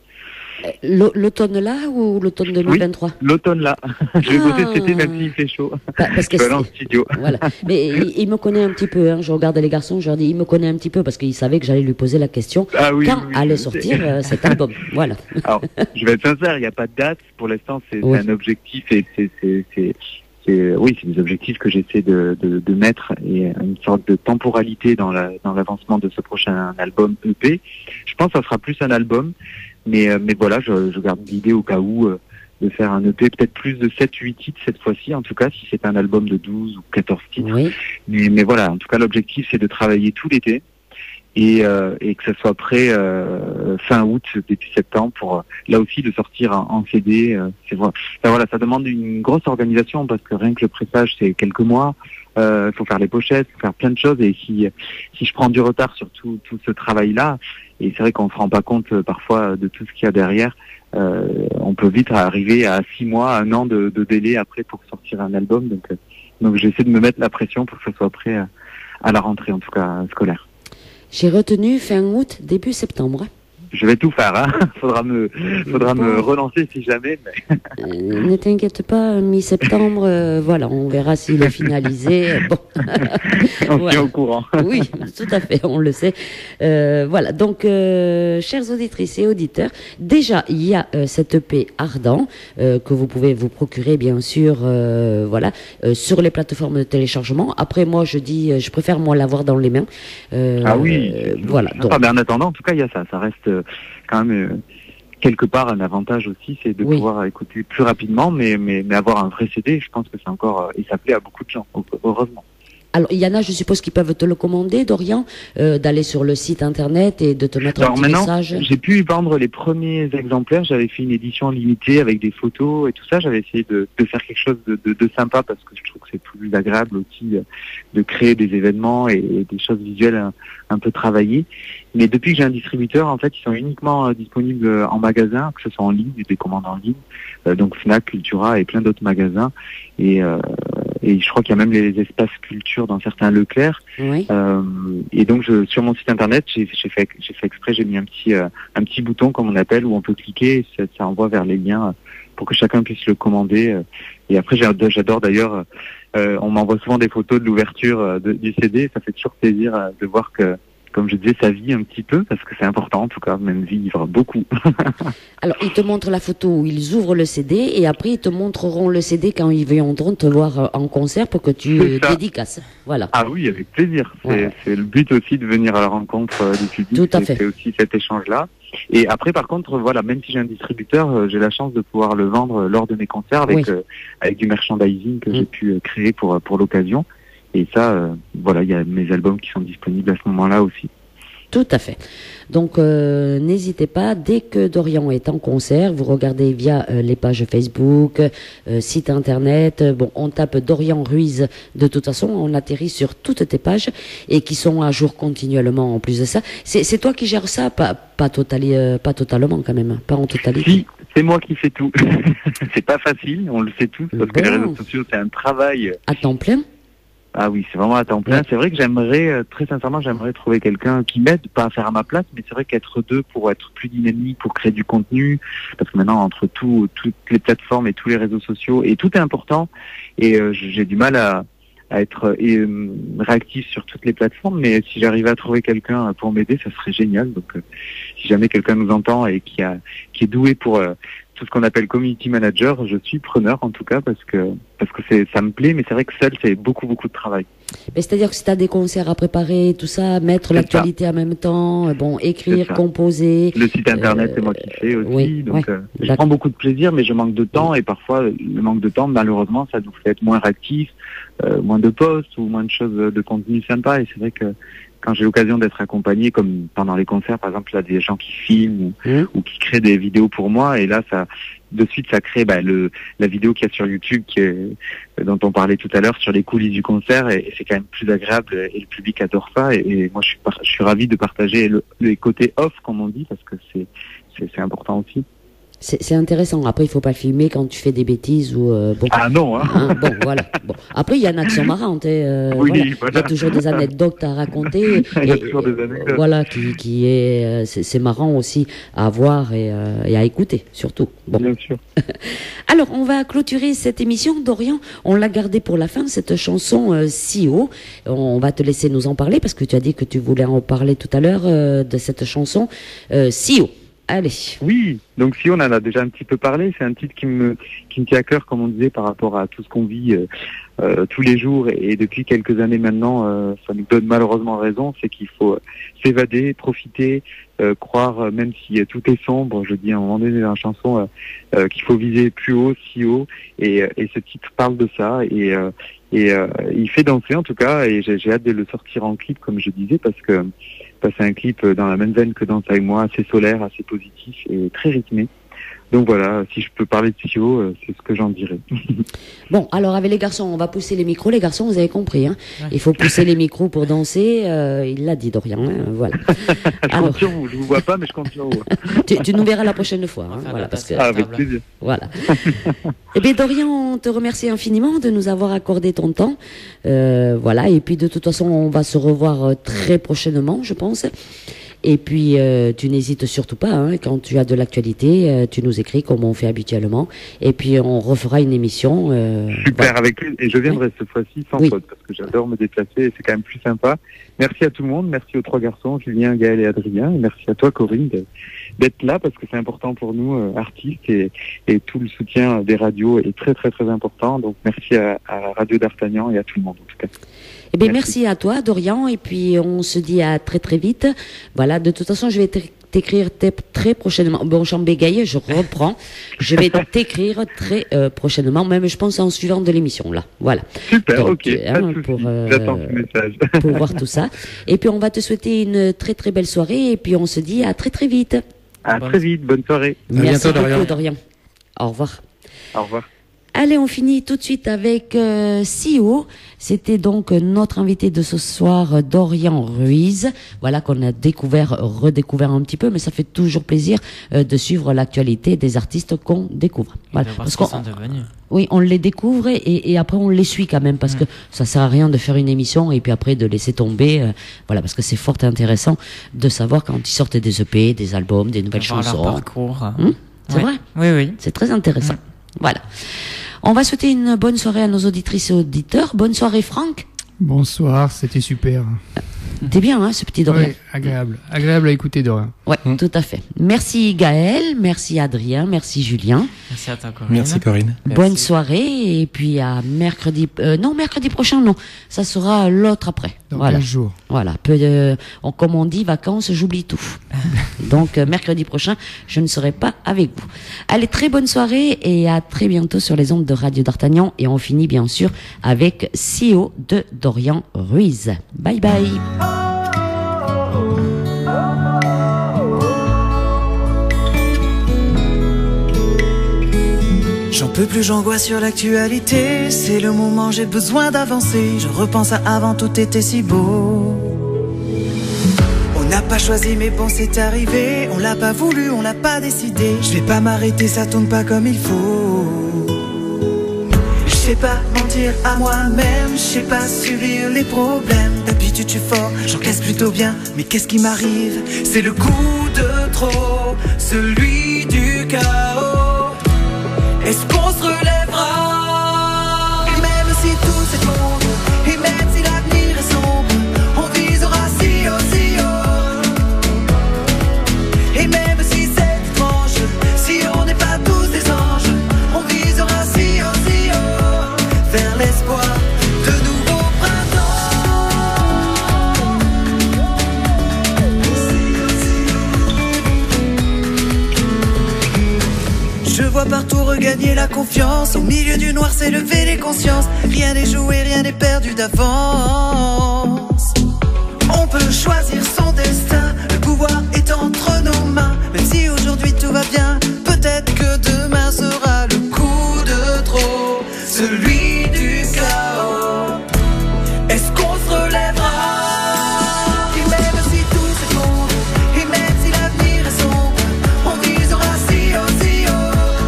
L'automne là ou l'automne deux mille vingt-trois? Oui, l'automne là. Je vais bosser cet été même s'il fait chaud. Bah, parce que je vais aller en studio. Voilà. Mais il, il me connaît un petit peu. Hein. Je regarde les garçons, je leur dis, il me connaît un petit peu parce qu'il savait que j'allais lui poser la question. Ah oui, quand oui, oui, allait oui, sortir euh, cet album. Voilà. Alors, je vais être sincère, il n'y a pas de date. Pour l'instant, c'est oui. un objectif et c'est, c'est, c'est, c'est, oui, c'est des objectifs que j'essaie de, de, de mettre, et une sorte de temporalité dans la, dans l'avancement de ce prochain album E P. Je pense que ça sera plus un album. Mais, euh, mais voilà, je, je garde l'idée au cas où euh, de faire un E P, peut-être plus de sept huit titres cette fois-ci, en tout cas, si c'est un album de douze ou quatorze titres. Oui. Mais, mais voilà, en tout cas, l'objectif, c'est de travailler tout l'été et, euh, et que ça soit prêt euh, fin août, début septembre, pour euh, là aussi de sortir en, en C D. Euh, c'est, voilà. Enfin, voilà, ça demande une grosse organisation parce que rien que le pressage, c'est quelques mois. Il euh, faut faire les pochettes, faut faire plein de choses, et si si je prends du retard sur tout tout ce travail-là, et c'est vrai qu'on se rend pas compte euh, parfois de tout ce qu'il y a derrière, euh, on peut vite arriver à six mois, un an de, de délai après pour sortir un album. Donc euh, donc j'essaie de me mettre la pression pour que ça soit prêt à, à la rentrée, en tout cas scolaire. J'ai retenu fin août, début septembre. je vais tout faire. Hein. Faudra me, faudra me relancer si jamais. Mais... Euh, ne t'inquiète pas, mi-septembre, euh, voilà, on verra s'il est finalisé. Bon. On Voilà. tient au courant. Oui, tout à fait, on le sait. Euh, voilà, donc, euh, chères auditrices et auditeurs, déjà, il y a euh, cette E P Ardent euh, que vous pouvez vous procurer, bien sûr, euh, voilà, euh, sur les plateformes de téléchargement. Après, moi, je dis, euh, je préfère, moi, l'avoir dans les mains. Euh, Ah oui. euh, voilà. Ah, Donc, mais en attendant, en tout cas, il y a ça. Ça reste euh, quand même euh, quelque part un avantage aussi, c'est de Oui. pouvoir écouter plus rapidement, mais, mais, mais avoir un vrai C D, je pense que c'est encore... euh, et ça plaît à beaucoup de gens, heureusement. alors, il y en a, je suppose, qui peuvent te le commander, Dorian, euh, d'aller sur le site internet et de te mettre un Alors petit maintenant, message. j'ai pu vendre les premiers exemplaires. J'avais fait une édition limitée avec des photos et tout ça. J'avais essayé de, de faire quelque chose de, de, de sympa parce que je trouve que c'est plus agréable aussi euh, de créer des événements et, et des choses visuelles un, un peu travaillées. Mais depuis que j'ai un distributeur, en fait, ils sont uniquement euh, disponibles euh, en magasin, que ce soit en ligne, des commandes en ligne, euh, donc Fnac, Cultura et plein d'autres magasins. Et, euh, et je crois qu'il y a même les espaces culture dans certains Leclerc. Oui. Euh, et donc je, sur mon site internet, j'ai j'ai fait, j'ai fait exprès, j'ai mis un petit, euh, un petit bouton comme on appelle où on peut cliquer, et ça, ça envoie vers les liens euh, pour que chacun puisse le commander. euh. Et après j'adore, j'adore d'ailleurs, euh, on m'envoie souvent des photos de l'ouverture euh, de- du C D. Ça fait toujours plaisir euh, de voir que, comme je disais, ça vit un petit peu parce que c'est important en tout cas, même vivre beaucoup. Alors, ils te montrent la photo où ils ouvrent le C D et après, ils te montreront le C D quand ils viendront te voir euh, en concert pour que tu C'est euh, ça. dédicaces. Voilà. Ah oui, avec plaisir. C'est Ouais. c'est le but aussi de venir à la rencontre euh, du public. Tout à C'est- fait. C'est aussi cet échange-là. Et après, par contre, voilà, même si j'ai un distributeur, euh, j'ai la chance de pouvoir le vendre euh, lors de mes concerts avec Oui. euh, avec du merchandising que Mm. j'ai pu euh, créer pour euh, pour l'occasion. Et ça, euh, voilà, il y a mes albums qui sont disponibles à ce moment-là aussi. Tout à fait. Donc, euh, n'hésitez pas, dès que Dorian est en concert, vous regardez via euh, les pages Facebook, euh, site internet. euh, Bon, on tape Dorian Ruiz. De toute façon, on atterrit sur toutes tes pages et qui sont à jour continuellement en plus de ça. C'est c'est toi qui gères ça, pas, pas, totali- euh, pas totalement quand même, pas en totalité. Si, c'est moi qui fais tout. C'est pas facile, on le sait tous, parce que les Bon. réseaux sociaux, c'est un travail. euh, À temps plein. Ah oui, c'est vraiment à temps plein. Ouais. C'est vrai que j'aimerais, euh, très sincèrement, j'aimerais trouver quelqu'un qui m'aide, pas à faire à ma place, mais c'est vrai qu'être deux pour être plus dynamique, pour créer du contenu, parce que maintenant, entre tout, toutes les plateformes et tous les réseaux sociaux, et tout est important, et euh, j'ai du mal à, à être euh, et, euh, réactif sur toutes les plateformes, mais si j'arrivais à trouver quelqu'un pour m'aider, ça serait génial. Donc, euh, si jamais quelqu'un nous entend et qui a, qui est doué pour euh, tout ce qu'on appelle community manager, je suis preneur en tout cas parce que parce que c'est ça me plaît, mais c'est vrai que seul c'est beaucoup beaucoup de travail. Mais c'est-à-dire que si tu as des concerts à préparer, tout ça, mettre C'est l'actualité en même temps, euh, bon, écrire, C'est ça. composer. Le site internet, Euh, c'est moi qui fais aussi, oui, donc ouais, euh, je d'accord. prends beaucoup de plaisir, mais je manque de temps et parfois le manque de temps, malheureusement, ça nous fait être moins réactifs, euh, moins de posts ou moins de choses de contenu sympa. Et c'est vrai que quand j'ai l'occasion d'être accompagné, comme pendant les concerts, par exemple, il y a des gens qui filment ou, Mmh. ou qui créent des vidéos pour moi, et là, ça, de suite, ça crée bah, le, la vidéo qu'il y a sur YouTube, qui est, dont on parlait tout à l'heure, sur les coulisses du concert, et, et c'est quand même plus agréable, et le public adore ça, et, et moi, je suis, par- je suis ravi de partager le, les côtés off, comme on dit, parce que c'est, c'est, c'est important aussi. C'est c'est intéressant. Après, il faut pas filmer quand tu fais des bêtises ou euh, bon. Ah non, hein. Hein, bon, voilà. Bon. Après, il y en a qui sont marrantes. hein, euh, Oui, voilà. Il y a voilà. toujours des anecdotes à raconter. Il y a et- toujours des anecdotes. Voilà, qui, qui est, euh, c'est c'est marrant aussi à voir et, euh, et à écouter, surtout. Bon. Bien sûr. Alors, on va clôturer cette émission. Dorian, on l'a gardée pour la fin, cette chanson euh, si haut. On va te laisser nous en parler parce que tu as dit que tu voulais en parler tout à l'heure euh, de cette chanson euh, si haut. Allez. Oui, donc si on en a déjà un petit peu parlé, c'est un titre qui me qui me tient à cœur, comme on disait, par rapport à tout ce qu'on vit euh, euh, tous les jours et, et depuis quelques années maintenant, euh, ça nous donne malheureusement raison, c'est qu'il faut euh, s'évader, profiter, euh, croire, euh, même si euh, tout est sombre, je dis à un moment donné dans la chanson, euh, euh, qu'il faut viser plus haut, si haut, et, euh, et ce titre parle de ça, et, euh, et euh, il fait danser en tout cas, et j'ai j'ai hâte de le sortir en clip, comme je disais, parce que c'est un clip dans la même veine que Danse avec moi, assez solaire, assez positif et très rythmé. Donc voilà, si je peux parler de Sio, euh, c'est ce que j'en dirais. Bon, alors avec les garçons, on va pousser les micros. Les garçons, vous avez compris, hein. Ouais. Il faut pousser les micros pour danser. euh, il l'a dit, Dorian. hein, voilà. Je Alors, compte sur vous, je vous vois pas, mais je compte sur vous. tu, tu nous verras la prochaine fois. hein, Enfin, voilà, la parce que, tasse Ah, à avec table. plaisir. voilà. Eh bien, Dorian, on te remercie infiniment de nous avoir accordé ton temps. Euh, voilà. Et puis, de toute façon, on va se revoir euh, très prochainement, je pense. Et puis, euh, tu n'hésites surtout pas, hein, quand tu as de l'actualité, euh, tu nous écris comme on fait habituellement. Et puis, on refera une émission. Euh, Super, voilà. avec lui. Et je viendrai cette fois-ci sans Oui. faute, parce que j'adore me déplacer et c'est quand même plus sympa. Merci à tout le monde, merci aux trois garçons, Julien, Gaël et Adrien. Et merci à toi, Corinne, de- d'être là, parce que c'est important pour nous, euh, artistes, et, et tout le soutien des radios est très, très, très important. Donc, merci à, à Radio d'Artagnan et à tout le monde, en tout cas. Eh bien, Merci. merci à toi, Dorian. Et puis, on se dit à très, très vite. Voilà, de toute façon, je vais t'é- t'écrire t- très prochainement. Bon, j'en bégaye, je reprends. Je vais t'écrire très euh, prochainement, même, je pense, en suivant de l'émission, là. Voilà. Super, Donc, ok, hein, pas de souci. pour, euh, J'attends ce message. pour voir tout ça. Et puis, on va te souhaiter une très, très belle soirée. Et puis, on se dit à très, très vite. À très vite, bonne soirée. Merci bientôt, beaucoup, Dorian. Dorian. Au revoir. Au revoir. Allez, on finit tout de suite avec euh, C E O. C'était donc euh, notre invité de ce soir, euh, Dorian Ruiz. Voilà qu'on a découvert, redécouvert un petit peu, mais ça fait toujours plaisir euh, de suivre l'actualité des artistes qu'on découvre. Voilà. Parce qu'on- qu'ils sont devenus. oui, on les découvre et, et après on les suit quand même parce Mm. que ça sert à rien de faire une émission et puis après de laisser tomber. euh, voilà, parce que c'est fort intéressant de savoir quand ils sortent des E P, des albums, des nouvelles Voir leur chansons. parcours. Hum, c'est Ouais. vrai. Oui, oui. C'est très intéressant. Voilà. On va souhaiter une bonne soirée à nos auditrices et auditeurs. Bonne soirée, Franck. Bonsoir, c'était super. T'es bien, hein, ce petit Dorian. Oui, agréable. Agréable à écouter, Dorian. Ouais, tout à fait. Merci Gaël, merci Adrien, merci Julien. Merci à toi, Corinne. Merci Corinne. Merci. Bonne soirée et puis à mercredi. Euh, non, mercredi prochain, non. Ça sera l'autre après. Dans Voilà. quinze jours. Voilà. Peu de, on, comme on dit, vacances, j'oublie tout. Donc euh, mercredi prochain, je ne serai pas avec vous. Allez, très bonne soirée et à très bientôt sur les ondes de Radio d'Artagnan. Et on finit bien sûr avec C E O de Dorian Ruiz. Bye bye. J'en peux plus, j'angoisse sur l'actualité. C'est le moment, j'ai besoin d'avancer. Je repense à avant, tout était si beau. On n'a pas choisi, mais bon, c'est arrivé. On l'a pas voulu, on l'a pas décidé. Je vais pas m'arrêter, ça tourne pas comme il faut. Je sais pas mentir à moi-même, je sais pas subir les problèmes. D'habitude, je suis fort, j'encaisse plutôt bien. Mais qu'est-ce qui m'arrive? C'est le coup de trop, celui du chaos. Est-ce qu'on se relèvera? Et même si tout s'effondre, et même si l'avenir est sombre, on visera si haut, si haut. Et même si c'est étrange, si on n'est pas tous des anges, on visera si haut, si haut, vers l'espoir de nouveaux printemps. Je vois partout regagner la confiance. Au milieu du noir s'élever les consciences. Rien n'est joué, rien n'est perdu d'avance. On peut choisir son destin. Le pouvoir est entre nos mains. Même si aujourd'hui tout va bien, peut-être que demain sera le coup de trop, celui du chaos. Est-ce qu'on se relèvera? Et même si tout s'effondre, et même si l'avenir est sombre, on visera si haut, si haut.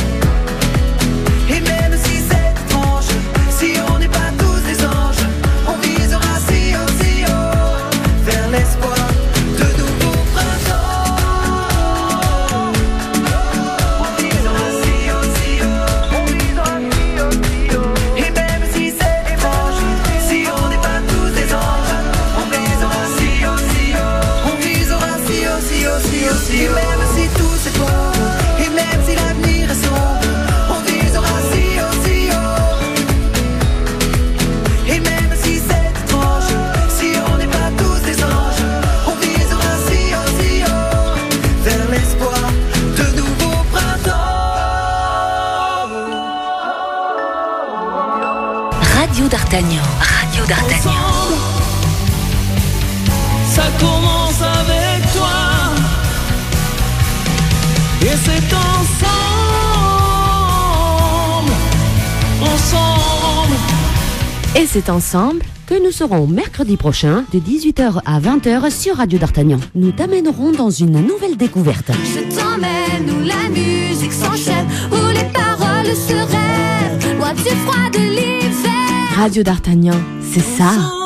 Et même si c'est étrange, si on n'est pas tous des anges, on visera si haut, si haut, vers l'espoir de nouveaux printemps. On visera si haut, si haut, on visera si haut, si haut. Et même si c'est étrange, si on n'est pas tous des anges, on visera si haut, si haut, on visera si haut, si haut, si haut, si haut. Et même si tout s'effondre, et même si l'avenir est sombre, on visera si haut, si haut. Et même si c'est étrange, si on n'est pas tous des anges, on visera si haut, si haut, vers l'espoir de nouveaux printemps. Radio d'Artagnan. Radio d'Artagnan. Ça commence avec toi. Et c'est ensemble, ensemble. Et c'est ensemble Que nous serons mercredi prochain de dix-huit heures à vingt heures sur Radio d'Artagnan. Nous t'amènerons dans une nouvelle découverte. Je t'emmène où la musique s'enchaîne, où les paroles se rêvent, loin du froid de l'hiver. Radio d'Artagnan, c'est ça.